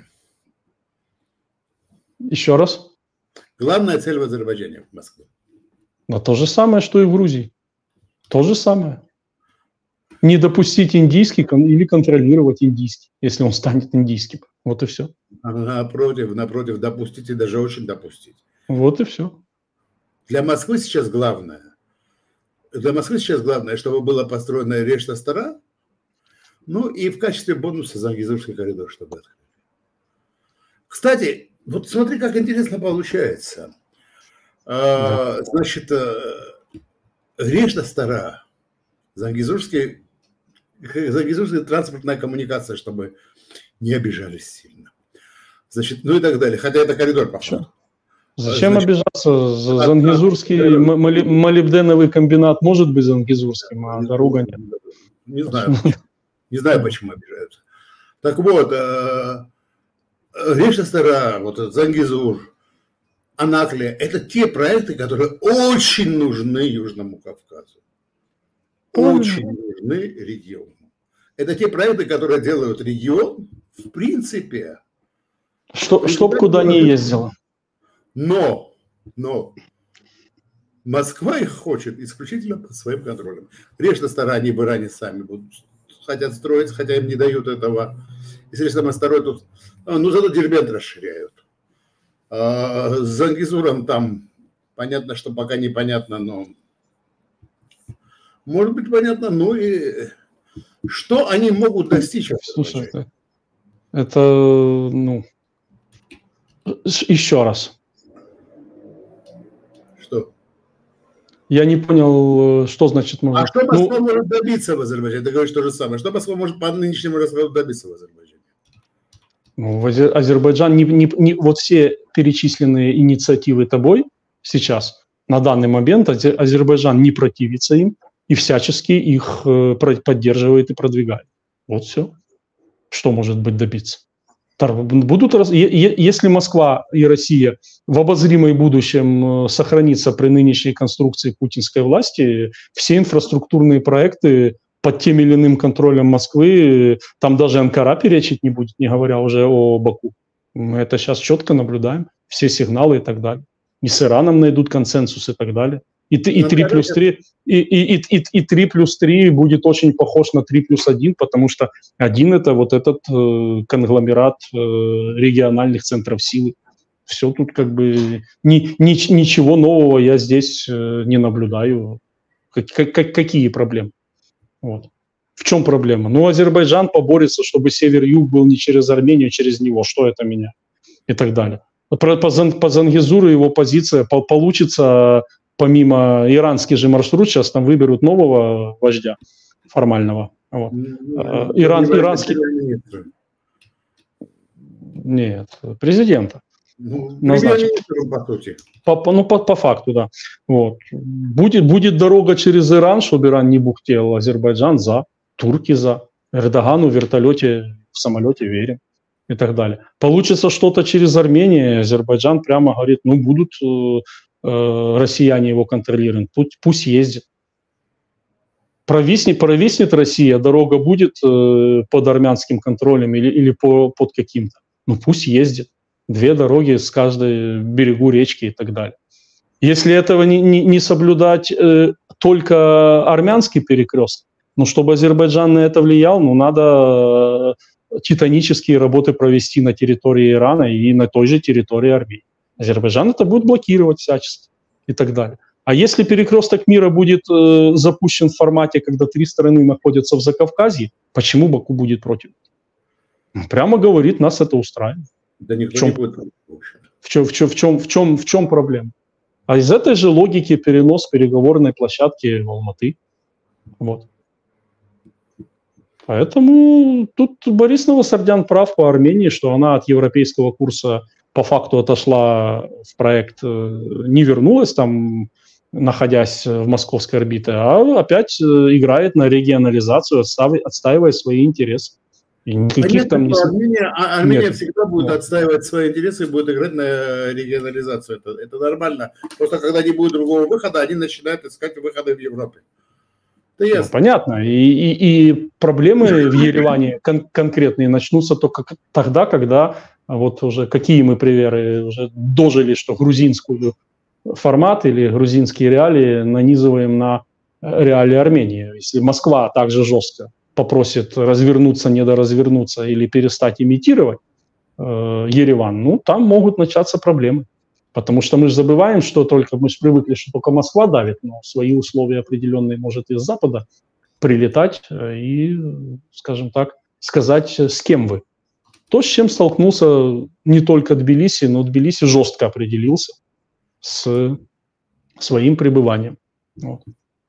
Еще раз. Главная цель в Азербайджане, в Москве. Но то же самое, что и в Грузии. То же самое. Не допустить индийский или контролировать индийский, если он станет индийским. Вот и все. Напротив, напротив, допустить и даже очень допустить. Вот и все. Для Москвы сейчас главное, для Москвы сейчас главное, чтобы было построено Решта-Стара, ну и в качестве бонуса Зангезурский коридор, чтобы открыть. Кстати, вот смотри, как интересно получается. Да. Значит, Решта-Стара, Зангезурский, Зангезурская транспортная коммуникация, чтобы не обижались сильно. Значит, ну и так далее. Хотя это коридор, по факту. Зачем Значит, обижаться? Зангезурский молибденовый комбинат может быть зангезурским, а дорога нет. Не знаю. Не знаю, почему обижаются. Так вот, Решта-Стара, вот Зангезур, Анаклия – это те проекты, которые очень нужны Южному Кавказу. Очень нужны региону. Это те проекты, которые делают регион, в принципе. Что, чтоб куда не ездила. Но, но Москва их хочет исключительно под своим контролем. Решта-Стара они в Иране сами будут, хотят строить, хотя им не дают этого. И Решта Стара тут, ну зато Дербент расширяют. А с Зангезуром там понятно, что пока непонятно, но может быть понятно, ну и что они могут достичь. Слушай, это, это, ну, еще раз. Что? Я не понял, что значит может. А что Москва ну, может добиться в Азербайджане? Ты говоришь то же самое. Что Москва может по нынешнему раскладу добиться в Азербайджане? Ну, в Азербайджан, не, не, не, вот все перечисленные инициативы тобой сейчас, на данный момент Азербайджан не противится им и всячески их поддерживает и продвигает. Вот все. Что может быть добиться? Будут, если Москва и Россия в обозримом будущем сохранится при нынешней конструкции путинской власти, все инфраструктурные проекты под тем или иным контролем Москвы, там даже Анкара перечить не будет, не говоря уже о Баку. Мы это сейчас четко наблюдаем, все сигналы и так далее. И с Ираном найдут консенсус и так далее. И, и, три плюс три, и, и, и, и три плюс три будет очень похож на три плюс один, потому что один – это вот этот э, конгломерат э, региональных центров силы. Все тут как бы ни, ни, ничего нового я здесь э, не наблюдаю. Как, как, какие проблемы? Вот. В чем проблема? Ну, Азербайджан поборется, чтобы север-юг был не через Армению, а через него. Что это меня? И так далее. По, по, по Зангезуру его позиция по, получится, помимо иранский же маршрут, сейчас там выберут нового вождя формального. Вот. Ну, Иран, иранский... Нет, президента. Ну, по сути. По, по, ну, по, по факту, да. Вот. Будет, будет дорога через Иран, чтобы Иран не бухтел. Азербайджан за, турки за. Эрдогану в вертолете, в самолете верим и так далее. Получится что-то через Армению, Азербайджан прямо говорит, ну, будут э, э, россияне его контролировать, пусть, пусть ездит. Провиснет, провиснет Россия, дорога будет э, под армянским контролем или, или по, под каким-то. Ну, пусть ездит. Две дороги с каждой берегу речки и так далее. Если этого не, не, не соблюдать э, только армянский перекресток, ну, чтобы Азербайджан на это влиял, ну, надо э, титанические работы провести на территории Ирана и на той же территории Армении. Азербайджан это будет блокировать всячески и так далее. А если перекресток мира будет э, запущен в формате, когда три страны находятся в Закавказье, почему Баку будет против? Прямо говорит, нас это устраивает. Да никто в чем, не будет. В чем, в, чем, в, чем, в, чем, в чем проблема? А из этой же логики перенос переговорной площадки в Алматы. Вот. Поэтому тут Борис Новосардян прав по Армении, что она от европейского курса по факту отошла в проект, не вернулась там, находясь в московской орбите, а опять играет на регионализацию, отстаивая свои интересы. И никаких Понятно, там не... Армения, Армения нет. всегда будет Вот. отстаивать свои интересы и будет играть на регионализацию. Это, это нормально. Просто когда не будет другого выхода, они начинают искать выходы в Европе. Это ясно. Ну, понятно. И, и, и проблемы в Ереване кон- конкретные начнутся только тогда, когда вот уже какие мы примеры уже дожили, что грузинскую формат или грузинские реалии нанизываем на реалии Армении. Если Москва также жестко попросит развернуться, недоразвернуться или перестать имитировать э, Ереван, ну, там могут начаться проблемы. Потому что мы же забываем, что только мы же привыкли, что только Москва давит, но свои условия определенные может из Запада прилетать и, скажем так, сказать, с кем вы. То, с чем столкнулся не только Тбилиси, но Тбилиси жестко определился с своим пребыванием. Вот.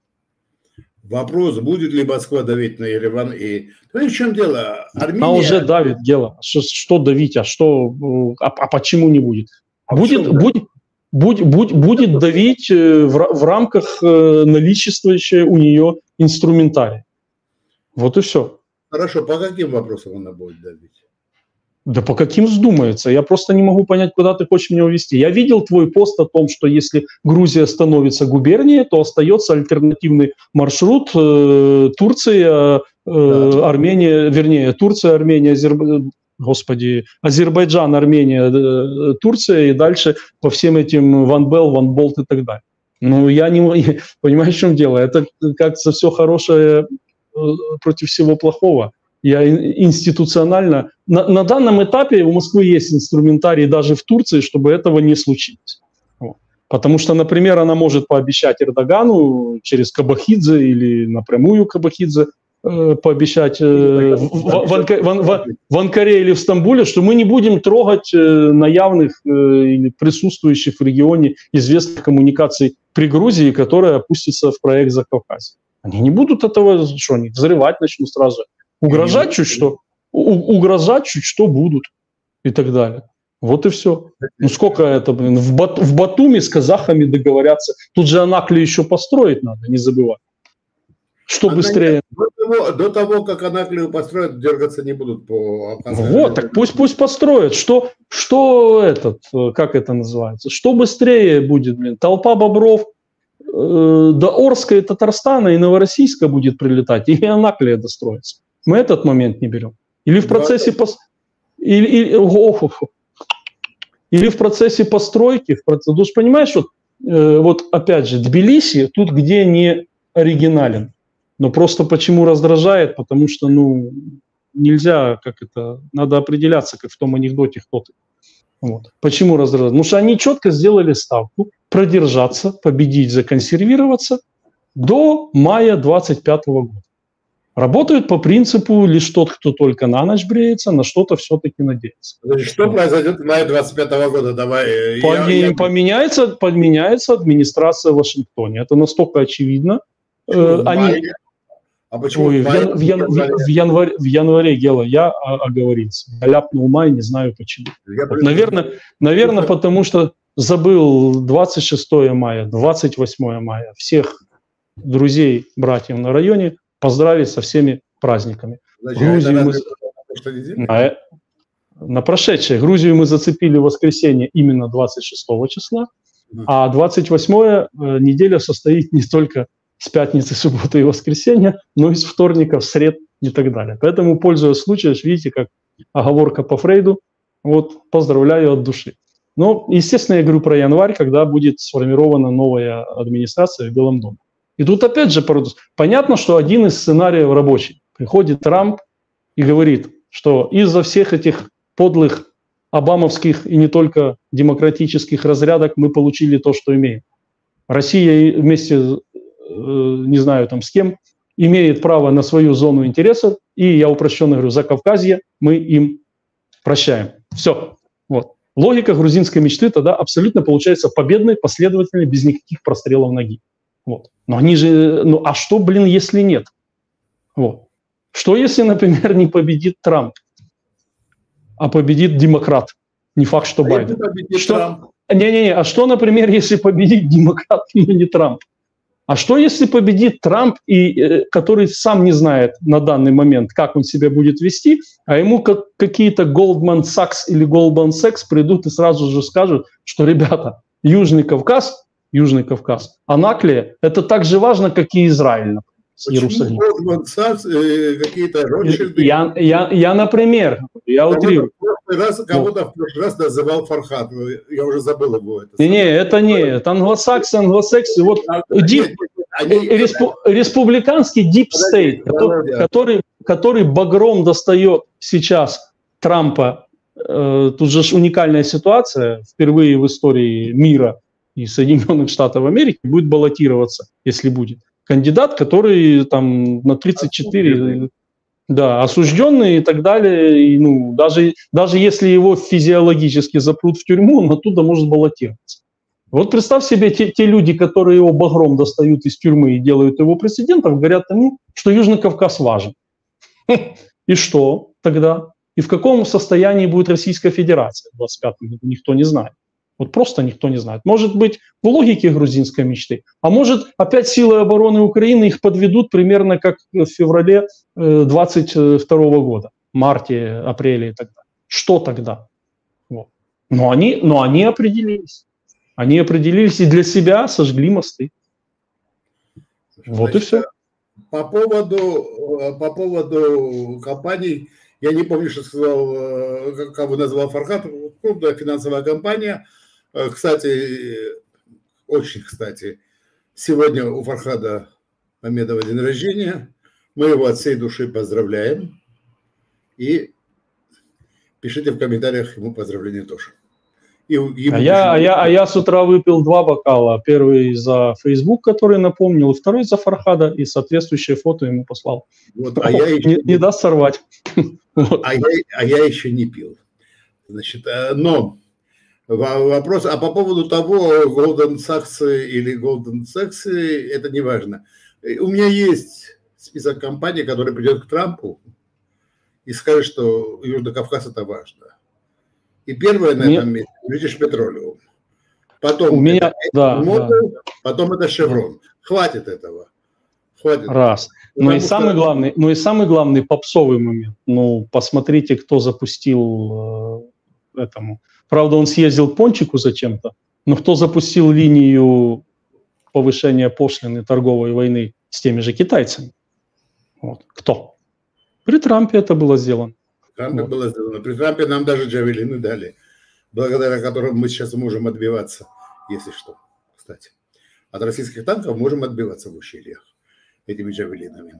Вопрос, будет ли Москва давить на Ереван? И... Понимаешь, в чем дело? Армения... Она уже давит, дело. Что, что давить, а, что, а, а почему не будет? А будет, будет, будет, будет, будет давить в, в рамках наличествующей у нее инструментария. Вот и все. Хорошо, по каким вопросам она будет давить? Да по каким вздумается. Я просто не могу понять, куда ты хочешь меня увести. Я видел твой пост о том, что если Грузия становится губернией, то остается альтернативный маршрут э, Турция, э, да. Армения, вернее, Турция, Армения, Азербайджан, господи, Азербайджан, Армения, э, Турция и дальше по всем этим Ван Белл, Ван Болт и так далее. Ну, я не понимаю, в чем дело. Это как-то все хорошее э, против всего плохого. Я институционально... На, на данном этапе у Москвы есть инструментарий даже в Турции, чтобы этого не случилось. Вот. Потому что, например, она может пообещать Эрдогану через Кабахидзе или напрямую Кабахидзе э, пообещать э, в, в, в, Анка, в, в Анкаре или в Стамбуле, что мы не будем трогать э, на явных э, или присутствующих в регионе известных коммуникаций при Грузии, которая опустится в проект Закавказья. Они не будут этого, что они взрывать начнут сразу. Угрожать чуть что, у, угрожать чуть что будут и так далее. Вот и все. Ну сколько это, блин, в, Бат, в Батуми с казахами договорятся. Тут же Анакли еще построить надо, не забывай. Что Она быстрее. До того, до того, как Анаклию построят, дергаться не будут по Абхазии. Вот, так пусть, пусть построят. Что, что этот, как это называется? Что быстрее будет, блин? Толпа бобров э, до Орска и Татарстана и Новороссийска будет прилетать, и Анаклия достроится. Мы этот момент не берем. Или в процессе, пос... или, или... Ох, ох, ох. Или в процессе постройки, в процессе... ты же понимаешь, вот, э, вот опять же, Тбилиси тут где не оригинален. Но просто почему раздражает, потому что, ну, нельзя, как это, надо определяться, как в том анекдоте, кто ты. Вот. Почему раздражает? Потому что они четко сделали ставку продержаться, победить, законсервироваться до мая двадцать пятого года. Работают по принципу лишь тот, кто только на ночь бреется, на что-то все-таки надеется. Значит, что произойдет в мае двадцать пятого года? Давай. Поме- я, я... Поменяется, поменяется администрация в Вашингтоне. Это настолько очевидно. Э, они... А почему Ой, в, мае, в, ян... в, ян... в, январе, в январе Гела, я оговорился. Я ляпнул май, не знаю почему. Вот, наверное, наверное, потому что забыл двадцать шестого мая, двадцать восьмого мая всех друзей, братьев на районе поздравить со всеми праздниками. Значит, Грузию мы... на, на прошедшее. Грузию мы зацепили в воскресенье именно двадцать шестого числа, mm. а двадцать восьмого э, неделя состоит не только с пятницы, субботы и воскресенья, но и с вторника, в сред и так далее. Поэтому, пользуясь случаем, видите, как оговорка по Фрейду, вот, поздравляю от души. Но, естественно, я говорю про январь, когда будет сформирована новая администрация в Белом доме. И тут опять же парадокс. Понятно, что один из сценариев рабочий. Приходит Трамп и говорит, что из-за всех этих подлых обамовских и не только демократических разрядок мы получили то, что имеем. Россия вместе, не знаю там с кем, имеет право на свою зону интересов, и я упрощенно говорю, Закавказье мы им прощаем. Все. Вот. Логика грузинской мечты тогда абсолютно получается победной, последовательной, без никаких прострелов ноги. Вот. Но они же, ну а что, блин, если нет? Вот. Что если, например, не победит Трамп, а победит демократ? Не факт, что а Байден. Что... Не-не-не, а что, например, если победит демократ, но не Трамп? А что, если победит Трамп, и, э, который сам не знает на данный момент, как он себя будет вести, а ему как, какие-то Goldman Sachs или Goldman Sachs придут и сразу же скажут, что, ребята, Южный Кавказ, Южный Кавказ, Анаклия – это так же важно, как и Израиль, например. Почему Goldman Sachs, э, какие-то Ротшильды? Я, я, я, например, я утрирую. Раз, кого-то в прошлый раз называл Фархад, я уже забыл его. Это не, не, это не, это англосаксы, англосаксы. Вот а, дип, нет, они, респу, республиканский deep state, который, который, который багром достает сейчас Трампа. Э, тут же уникальная ситуация, впервые в истории мира и Соединенных Штатов Америки будет баллотироваться, если будет. Кандидат, который там на тридцать четыре, да, осужденный и так далее. И, ну, даже, даже если его физиологически запрут в тюрьму, он оттуда может баллотироваться. Вот представь себе, те, те люди, которые его багром достают из тюрьмы и делают его президентом, говорят ему, что Южный Кавказ важен. И что тогда? И в каком состоянии будет Российская Федерация в двадцать пятом году, никто не знает. Вот просто никто не знает. Может быть, в логике грузинской мечты, а может, опять силы обороны Украины их подведут примерно как в феврале двадцать второго года, марте, апреле и так далее. Что тогда? Вот. Но, они, но они определились. Они определились и для себя сожгли мосты. Вот. Значит, и все. По поводу, по поводу компаний, я не помню, что сказал, как вы назвал Фархад, крупная финансовая компания. Кстати, очень кстати, сегодня у Фархада Мамедова день рождения. Мы его от всей души поздравляем. И пишите в комментариях ему поздравления тоже. И а, я, а, я, а я с утра выпил два бокала. Первый за Facebook, который напомнил, и второй за Фархада, и соответствующее фото ему послал. Вот, а я еще не, не даст сорвать. А я, а я еще не пил. Значит, но вопрос, а по поводу того, Goldman Sachs или Goldman Sachs, это не важно. У меня есть список компаний, который придет к Трампу и скажет, что Южный Кавказ это важно. И первое на этом месте British Petroleum. Потом у меня, это да, Mobil, да. потом это Chevron. Хватит этого. Хватит. Раз. Ну и, самый главный, ну и самый главный попсовый момент. Ну, посмотрите, кто запустил э, этому. Правда, он съездил к Пончику зачем-то, но кто запустил линию повышения пошлины торговой войны с теми же китайцами? Вот. Кто? При Трампе это было сделано. Трампе вот. было сделано. При Трампе нам даже джавелины дали, благодаря которым мы сейчас можем отбиваться, если что, кстати. От российских танков можем отбиваться в ущельях этими джавелинами.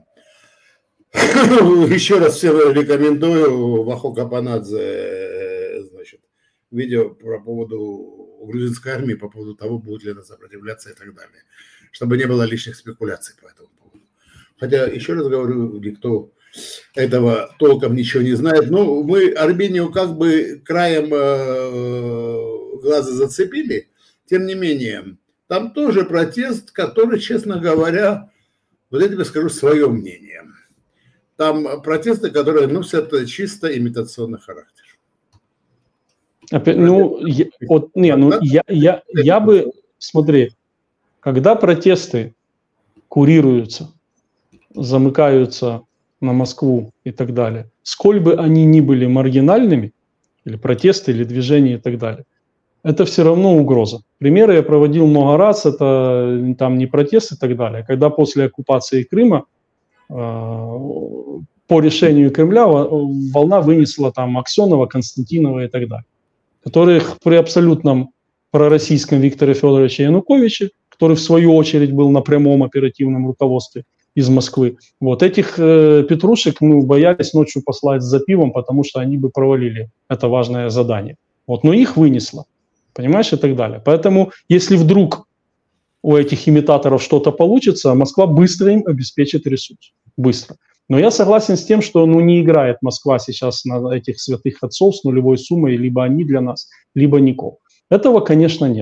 Еще раз всем рекомендую Вахо Капанадзе, значит, видео по поводу грузинской армии, по поводу того, будет ли она сопротивляться и так далее, чтобы не было лишних спекуляций по этому поводу. Хотя, еще раз говорю, никто этого толком ничего не знает. Ну, мы Армению как бы краем э, глаза зацепили, тем не менее, там тоже протест, который, честно говоря, вот я тебе скажу свое мнение. Там протесты, которые носят чисто имитационный характер. Опять, ну, я, вот, не, ну я, я, я бы, смотри, когда протесты курируются, замыкаются на Москву и так далее, сколь бы они ни были маргинальными, или протесты, или движения и так далее, это все равно угроза. Примеры я проводил много раз, это там не протесты и так далее. Когда после оккупации Крыма э, по решению Кремля волна вынесла там Аксенова, Константинова и так далее, которых при абсолютном пророссийском Викторе Федоровиче Януковиче, который в свою очередь был на прямом оперативном руководстве из Москвы, вот этих э, петрушек ну, боялись ночью послать за пивом, потому что они бы провалили это важное задание. Вот, но их вынесло. Понимаешь, и так далее. Поэтому, если вдруг у этих имитаторов что-то получится, Москва быстро им обеспечит ресурс. Быстро. Но я согласен с тем, что ну, не играет Москва сейчас на этих святых отцов с нулевой суммой, либо они для нас, либо никого. Этого, конечно, нет.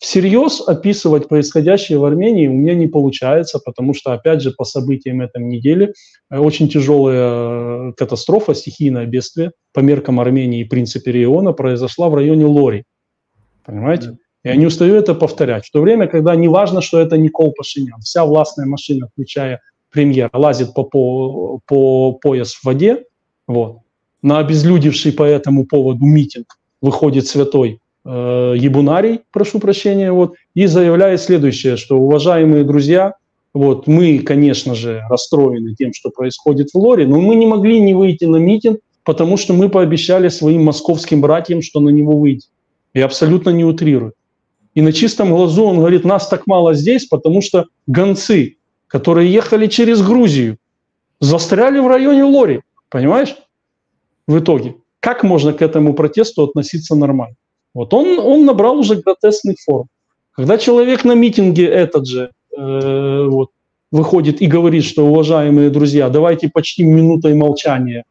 всерьез описывать происходящее в Армении у меня не получается, потому что, опять же, по событиям этой недели очень тяжелая катастрофа, стихийное бедствие по меркам Армении и, в принципе, региона произошла в районе Лори. Понимаете? Да. Я не устаю это повторять. В то время, когда не важно, что это Никол Пашинян, вся властная машина, включая премьера, лазит по, по, по пояс в воде, вот, на обезлюдевший по этому поводу митинг выходит святой э, Ебунарий, прошу прощения, вот, и заявляет следующее, что, уважаемые друзья, вот, мы, конечно же, расстроены тем, что происходит в Лоре, но мы не могли не выйти на митинг, потому что мы пообещали своим московским братьям, что на него выйдем. Я абсолютно не утрирую. И на чистом глазу он говорит, нас так мало здесь, потому что гонцы, которые ехали через Грузию, застряли в районе Лори. Понимаешь? В итоге. Как можно к этому протесту относиться нормально? Вот он, он набрал уже гротескный форм. Когда человек на митинге этот же э, вот, выходит и говорит, что, уважаемые друзья, давайте почтим минутой молчания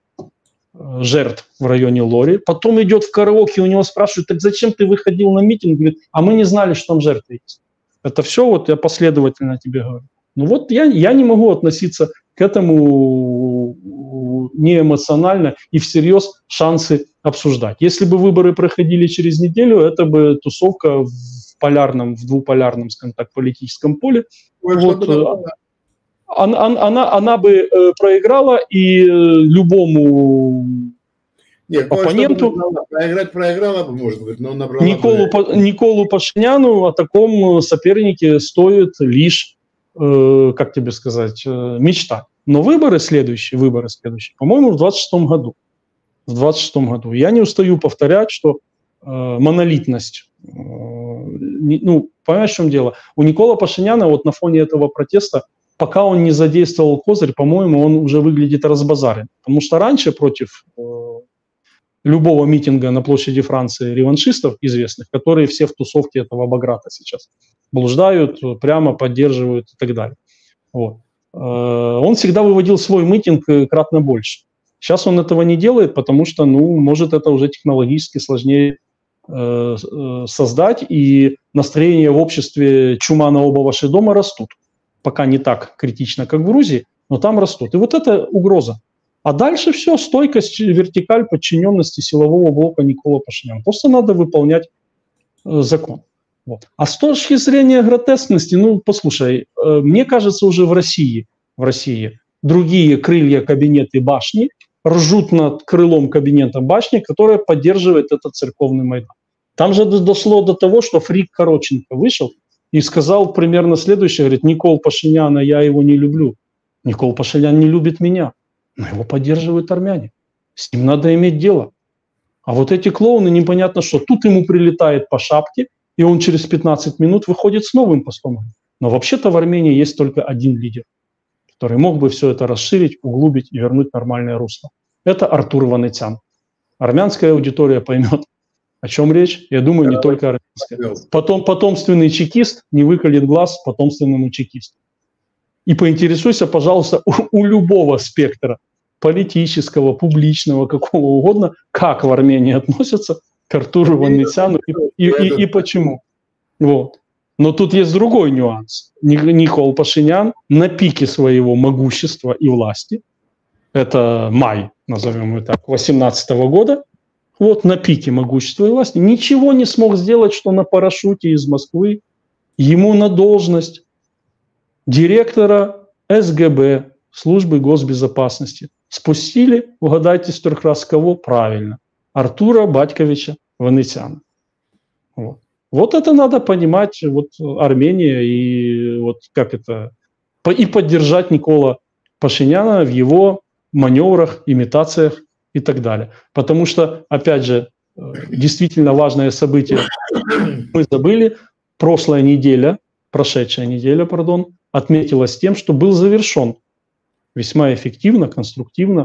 жертв в районе Лори. Потом идет в караоке, у него спрашивают, так зачем ты выходил на митинг? Говорит, а мы не знали, что там жертвы есть. Это все вот я последовательно тебе говорю. Ну вот я, я не могу относиться к этому неэмоционально и всерьез шансы обсуждать. Если бы выборы проходили через неделю, это бы тусовка в полярном, в двуполярном, скажем так, политическом поле. Вот, Она, она, она бы э, проиграла, и э, любому Нет, оппоненту... Проиграть проиграла бы, может быть, но набрала Николу, бы... Николу Пашиняну о таком сопернике стоит лишь, э, как тебе сказать, э, мечта. Но выборы следующие, выборы следующие, по-моему, в двадцать шестом году. В двадцать шестом году. Я не устаю повторять, что э, монолитность... Э, не, ну, понимаешь, в чем дело? У Никола Пашиняна вот на фоне этого протеста, пока он не задействовал козырь, по-моему, он уже выглядит разбазарен. Потому что раньше против э, любого митинга на площади Франции реваншистов известных, которые все в тусовке этого Баграта сейчас блуждают, прямо поддерживают и так далее. Вот. Э, он всегда выводил свой митинг кратно больше. Сейчас он этого не делает, потому что, ну, может, это уже технологически сложнее э, э, создать, и настроения в обществе «чума на оба ваши дома» растут. Пока не так критично, как в Грузии, но там растут. И вот это угроза. А дальше все, стойкость, вертикаль подчиненности силового блока Никола Пашиняна. Просто надо выполнять э, закон. Вот. А с точки зрения гротескности, ну, послушай, э, мне кажется, уже в России, в России другие крылья кабинеты башни ржут над крылом кабинета башни, которая поддерживает этот церковный майдан. Там же дошло до того, что фрик Короченко вышел и сказал примерно следующее, говорит, Никол Пашиняна, я его не люблю. Никол Пашинян не любит меня, но его поддерживают армяне. С ним надо иметь дело. А вот эти клоуны, непонятно что, тут ему прилетает по шапке, и он через пятнадцать минут выходит с новым постом. Но вообще-то в Армении есть только один лидер, который мог бы все это расширить, углубить и вернуть нормальное русло. Это Артур Ванетян. Армянская аудитория поймет, о чем речь. Я думаю, не только армянская. Потом потомственный чекист не выколет глаз потомственному чекисту. И поинтересуйся, пожалуйста, у, у любого спектра политического, публичного, какого угодно, как в Армении относятся к Артуру Ванетяну и, и, и, и почему. Вот. Но тут есть другой нюанс. Никол Пашинян на пике своего могущества и власти, это май, назовем его так, две тысячи восемнадцатого года, вот на пике могущества и власти, ничего не смог сделать, что на парашюте из Москвы ему на должность директора эс гэ бэ, службы госбезопасности, спустили, угадайте с трех раз кого? Правильно, Артура Батьковича Ванетяна. Вот. Вот это надо понимать, вот Армения, и вот как это, и поддержать Никола Пашиняна в его маневрах, имитациях и так далее. Потому что, опять же, действительно важное событие мы забыли. Прошлая неделя, прошедшая неделя, пардон, отметилась тем, что был завершен весьма эффективно, конструктивно,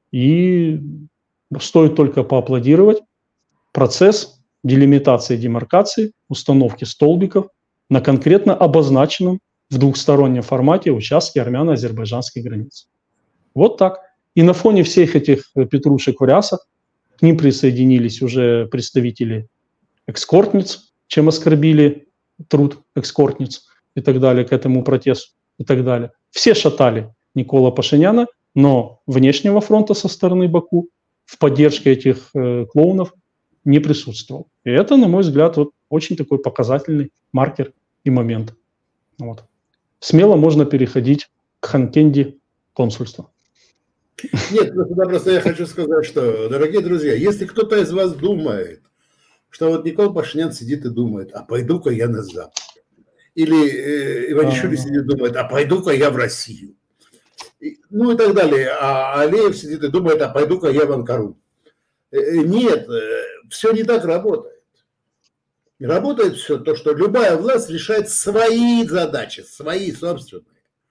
и стоит только поаплодировать процесс делимитации, демаркации, установки столбиков на конкретно обозначенном в двухстороннем формате участке армяно-азербайджанской границы. Вот так. И на фоне всех этих петрушек в рясах к ним присоединились уже представители эскортниц, чем оскорбили труд эскортниц и так далее, к этому протесту и так далее. Все шатали Никола Пашиняна, но внешнего фронта со стороны Баку в поддержке этих э, клоунов не присутствовал. И это, на мой взгляд, вот очень такой показательный маркер и момент. Вот. Смело можно переходить к Ханкенди консульства. Нет, просто, просто я хочу сказать, что, дорогие друзья, если кто-то из вас думает, что вот Никола Пашинян сидит и думает, а пойду-ка я на Запад. Или э, Иванишвили а... сидит и думает, а пойду-ка я в Россию. И, ну и так далее. А Алиев сидит и думает, а пойду-ка я в Анкару. Нет, все не так работает. Работает все то, что любая власть решает свои задачи, свои собственные.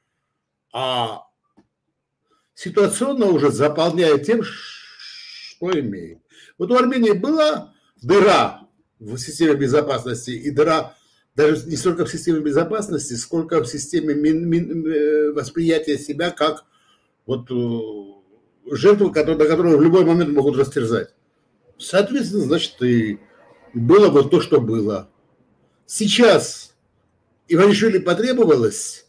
А ситуационно уже заполняет тем, что имеет. Вот у Армении была дыра в системе безопасности, и дыра даже не столько в системе безопасности, сколько в системе мин, мин, восприятия себя как вот жертву, который, на которую в любой момент могут растерзать. Соответственно, значит, и было вот то, что было. Сейчас Иванишвили потребовалось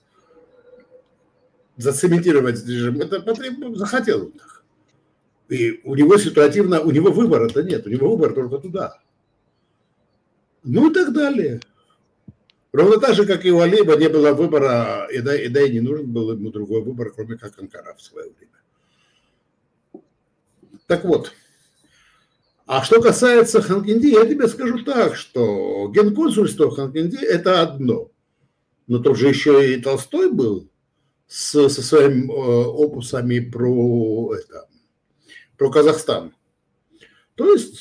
зацементировать режим, это потреб... захотел он так. И у него ситуативно, у него выбора-то нет, у него выбор только туда. Ну и так далее. Ровно так же, как и у Алиева не было выбора, и да, и да и не нужен был ему другой выбор, кроме как Анкара в свое время. Так вот. А что касается Ханкенди, я тебе скажу так, что генконсульство в Ханкенди – это одно. Но тут же еще и Толстой был с, со своими э, опусами про, это, про Казахстан. То есть,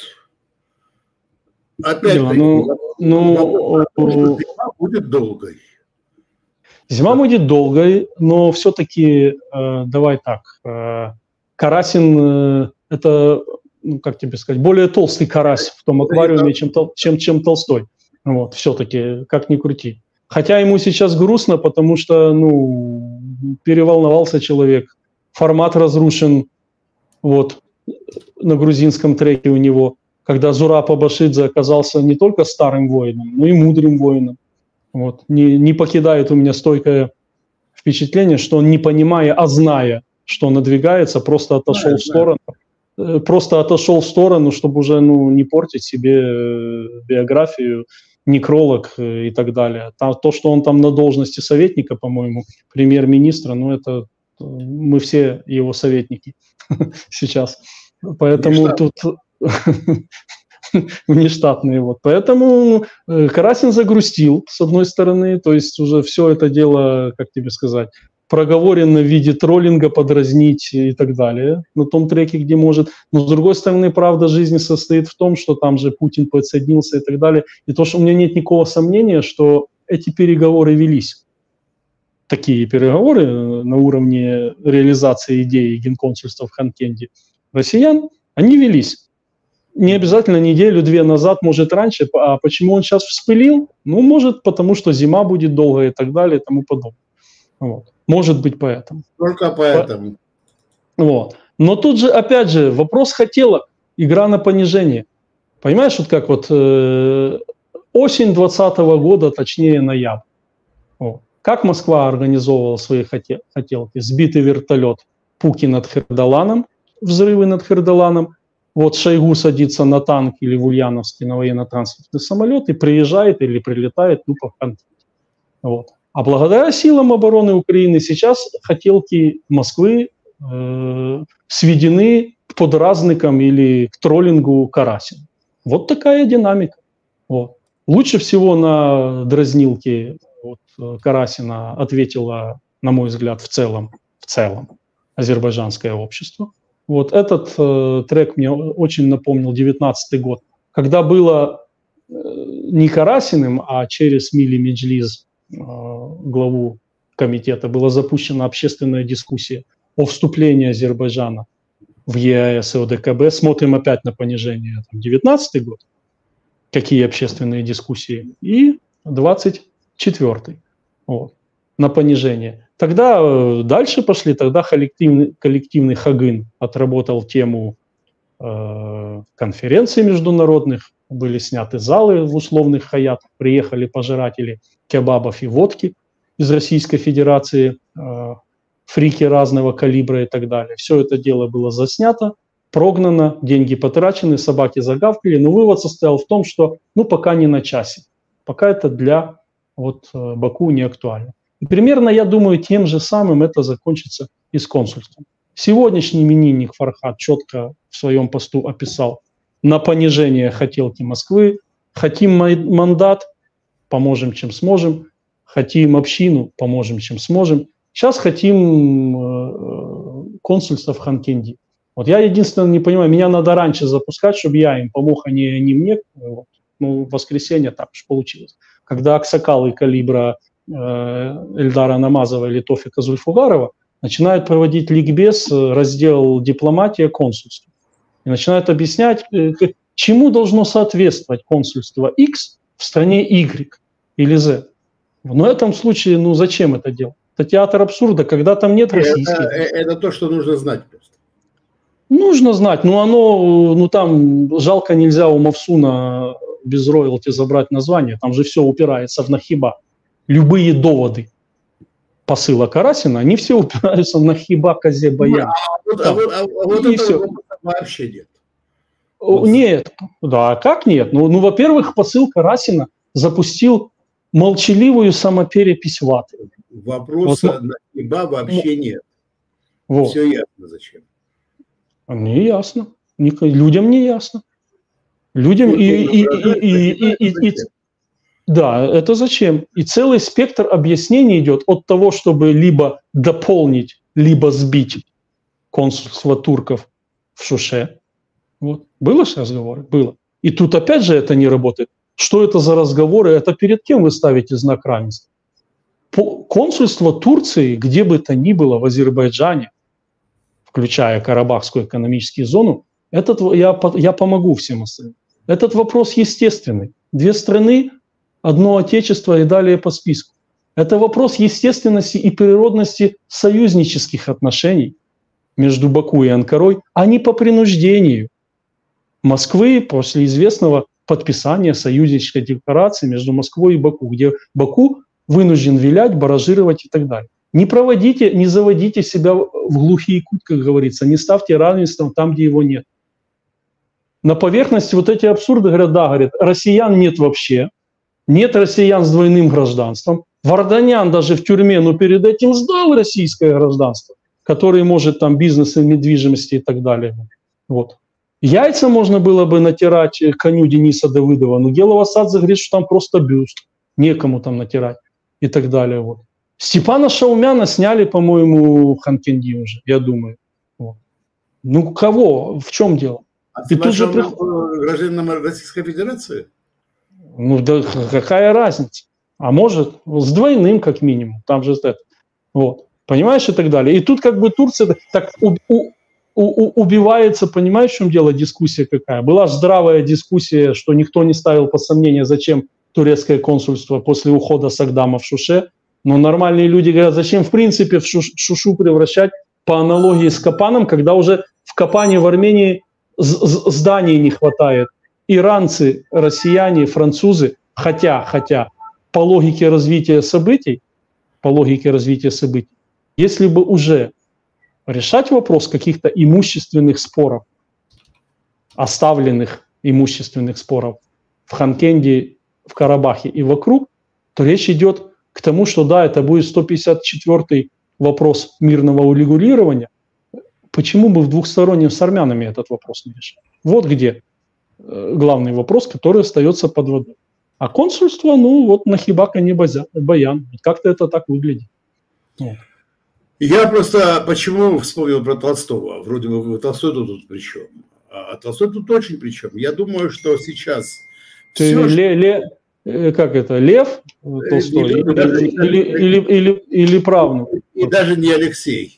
опять да, ну, ну, ну, зима будет долгой. Зима будет долгой, но все-таки, э, давай так, э, Карасин э, – это… ну, как тебе сказать, более толстый карась в том аквариуме, чем, чем, чем Толстой. Вот, все-таки, как ни крути. Хотя ему сейчас грустно, потому что, ну, переволновался человек. Формат разрушен, вот, на грузинском треке у него, когда Зураб Абашидзе оказался не только старым воином, но и мудрым воином. Вот. Не, не покидает у меня стойкое впечатление, что он, не понимая, а зная, что надвигается, просто отошел да, в сторону. Да. Просто отошел в сторону, чтобы уже ну, не портить себе биографию, некролог и так далее. То, что он там на должности советника, по-моему, премьер-министра, ну это мы все его советники сейчас. Поэтому тут внештатные. Вот. Поэтому Карасин загрустил, с одной стороны, то есть уже все это дело, как тебе сказать, проговорено в виде троллинга, подразнить и так далее на том треке, где может. Но, с другой стороны, правда жизни состоит в том, что там же Путин подсоединился и так далее. И то, что у меня нет никакого сомнения, что эти переговоры велись. Такие переговоры на уровне реализации идеи генконсульства в Ханкенди россиян, они велись. Не обязательно неделю-две назад, может раньше. А почему он сейчас вспылил? Ну, может, потому что зима будет долгая и так далее и тому подобное. Вот. Может быть, поэтому. Только поэтому. Вот. Но тут же, опять же, вопрос хотелок, игра на понижение. Понимаешь, вот как вот э, осень двадцатого года, точнее ноябрь. Вот. Как Москва организовывала свои хоте- хотелки? Сбитый вертолет, пуки над Хердаланом, взрывы над Хердаланом. Вот Шойгу садится на танк или в Ульяновске на военно-транспортный самолет и приезжает или прилетает тупо в Ханкенди. Вот. А благодаря силам обороны Украины сейчас хотелки Москвы э, сведены к подразныкам или к троллингу Карасина. Вот такая динамика. Вот. Лучше всего на дразнилки вот, Карасина ответила, на мой взгляд, в целом, в целом азербайджанское общество. Вот этот э, трек мне очень напомнил девятнадцатый год, когда было э, не Карасиным, а через Мили Меджлиз, главу комитета, была запущена общественная дискуссия о вступлении Азербайджана в ЕАЭС и ОДКБ. Смотрим опять на понижение. девятнадцатый год, какие общественные дискуссии, и двадцать четвёртый вот, на понижение. Тогда дальше пошли, тогда коллективный, коллективный Хагын отработал тему э, конференций международных, были сняты залы в условных хаятах, приехали пожиратели кебабов и водки из Российской Федерации, фрики разного калибра и так далее. Все это дело было заснято, прогнано, деньги потрачены, собаки загавкали, но вывод состоял в том, что ну пока не на часе, пока это для вот, Баку не актуально. И примерно, я думаю, тем же самым это закончится и с консульством. Сегодняшний именинник Фархад четко в своем посту описал на понижение хотелки Москвы. Хотим мандат, поможем, чем сможем. Хотим общину, поможем, чем сможем. Сейчас хотим консульство в Ханкенди. Вот я единственное не понимаю, меня надо раньше запускать, чтобы я им помог, а не они мне. Вот. Ну, в воскресенье так уж получилось. Когда аксакалы калибра э, Эльдара Намазова или Тофика Зульфугарова начинают проводить ликбез, раздел дипломатия, консульство. И начинают объяснять, э, чему должно соответствовать консульство X в стране Y или Z. В этом случае, ну зачем это делать? Это театр абсурда, когда там нет российских. Это, это то, что нужно знать просто. Нужно знать, но оно, ну там жалко нельзя у Мавсуна без роялти забрать название, там же все упирается в Нахиба. Любые доводы посыла Карасина, они все упираются в Нахиба, Козе, Баян. А вот, а вот, а вот и это все. Вообще нет. Нет, да, как нет? Ну, ну во-первых, посыл Карасина запустил молчаливую самоперепись ваты. Вопроса вот, Нахиба вообще ну, нет. Вот. Все ясно зачем. Не ясно. Людям не ясно. Людям и, и, и, и, и, и, да, это зачем? И целый спектр объяснений идет от того, чтобы либо дополнить, либо сбить консульство турков в Шуше. Вот. Было же разговоры? Было. И тут опять же это не работает. Что это за разговоры? Это перед кем вы ставите знак равенства? Консульство Турции, где бы то ни было в Азербайджане, включая Карабахскую экономическую зону, этот, я, я помогу всем остальным. Этот вопрос естественный. Две страны, одно отечество и далее по списку. Это вопрос естественности и природности союзнических отношений между Баку и Анкарой, а не по принуждению Москвы после известного подписания союзнической декларации между Москвой и Баку, где Баку вынужден вилять, баражировать и так далее. Не проводите, не заводите себя в глухий кут, как говорится, не ставьте равенство там, где его нет. На поверхности вот эти абсурды говорят, да, говорят, россиян нет вообще, нет россиян с двойным гражданством, Варданян даже в тюрьме, но перед этим сдал российское гражданство, который может там бизнес и недвижимости и так далее. Вот. Яйца можно было бы натирать коню Дениса Давыдова, но Гелов Асадзе говорит, что там просто бюст, некому там натирать и так далее. Вот. Степана Шаумяна сняли, по-моему, в Ханкенди уже, я думаю. Вот. Ну, кого? В чем дело? А ты тут же прих... гражданином Российской Федерации? Ну, да какая разница? А может, с двойным, как минимум. Там же это. Вот. Понимаешь, и так далее. И тут как бы Турция так у, у, у, убивается, понимаешь, в чем дело, дискуссия какая? Была здравая дискуссия, что никто не ставил под сомнение, зачем турецкое консульство после ухода Сагдама в Шуше. Но нормальные люди говорят, зачем в принципе в Шуш, Шушу превращать по аналогии с Капаном, когда уже в Капане в Армении зданий не хватает. Иранцы, россияне, французы, хотя, хотя по логике развития событий, по логике развития событий, если бы уже решать вопрос каких-то имущественных споров, оставленных имущественных споров в Ханкенди, в Карабахе и вокруг, то речь идет к тому, что да, это будет сто пятьдесят четвёртый вопрос мирного урегулирования. Почему бы в двухстороннем с армянами этот вопрос не решать? Вот где главный вопрос, который остается под водой. А консульство, ну вот Нахибака не Баян. Как-то это так выглядит. Вот. Я просто почему вспомнил про Толстого? Вроде бы Толстой тут при чем? А Толстой тут очень при чем. Я думаю, что сейчас... Ты все, ле, ле, как это, Лев Толстой? Или, даже, или, или, или, или правнук? И даже не Алексей.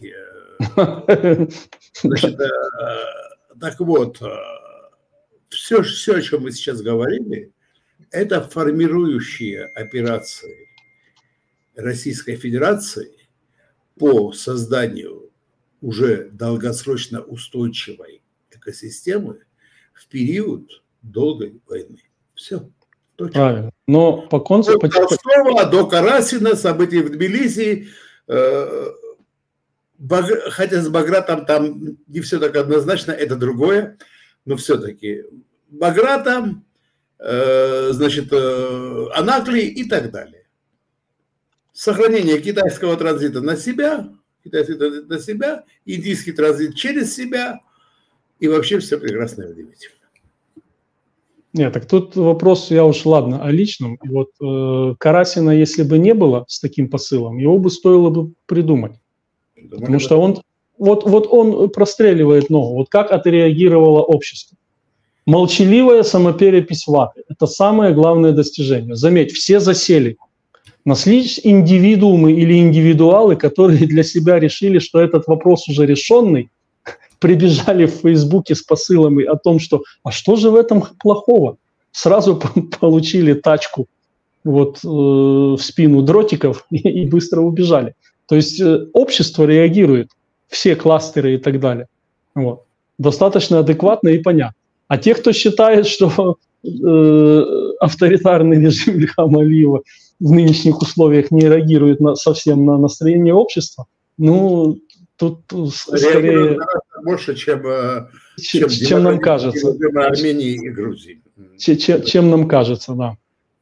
Значит, так вот, все, все, о чем мы сейчас говорили, это формирующие операции Российской Федерации по созданию уже долгосрочно устойчивой экосистемы в период долгой войны. Все. Точно. Правильно. Но по концу... От Толстого до Карасина, событий в Тбилиси, э, Баг... хотя с Багратом там не все так однозначно, это другое, но все-таки Багратом, э, значит, э, Анакли и так далее. Сохранение китайского транзита на себя, китайский транзит на себя, индийский транзит через себя, и вообще все прекрасно и удивительно. Нет, так тут вопрос, я уж ладно, о личном. И вот э, Карасина, если бы не было с таким посылом, его бы стоило бы придумать. Думали, потому что он вот, вот он простреливает ногу. Вот как отреагировало общество? Молчаливая самоперепись ваты. Это самое главное достижение. Заметь, все засели. Нашлись индивидуумы или индивидуалы, которые для себя решили, что этот вопрос уже решенный, прибежали в Фейсбуке с посылами о том, что а что же в этом плохого? Сразу получили тачку вот, э, в спину дротиков и, и быстро убежали. То есть э, общество реагирует, все кластеры и так далее. Вот. Достаточно адекватно и понятно. А те, кто считает, что э, авторитарный режим Ильхама Алиева в нынешних условиях не реагирует на, совсем на настроение общества, ну, тут скорее... Больше, чем, чем, чем, чем нам кажется. Армении и Грузии. Чем, чем, чем нам кажется, да.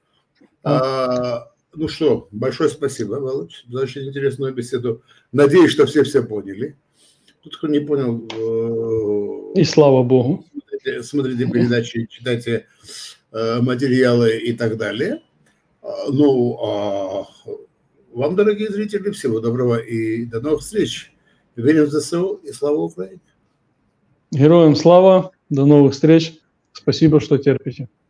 А, ну что, большое спасибо, Володь, за очень интересную беседу. Надеюсь, что все все поняли. Тут, кто не понял... И слава Богу. Смотрите, смотрите передачи, читайте э, материалы и так далее. Ну, а вам, дорогие зрители, всего доброго и до новых встреч. Верим в ЗСУ и слава Украине. Героям слава, до новых встреч. Спасибо, что терпите.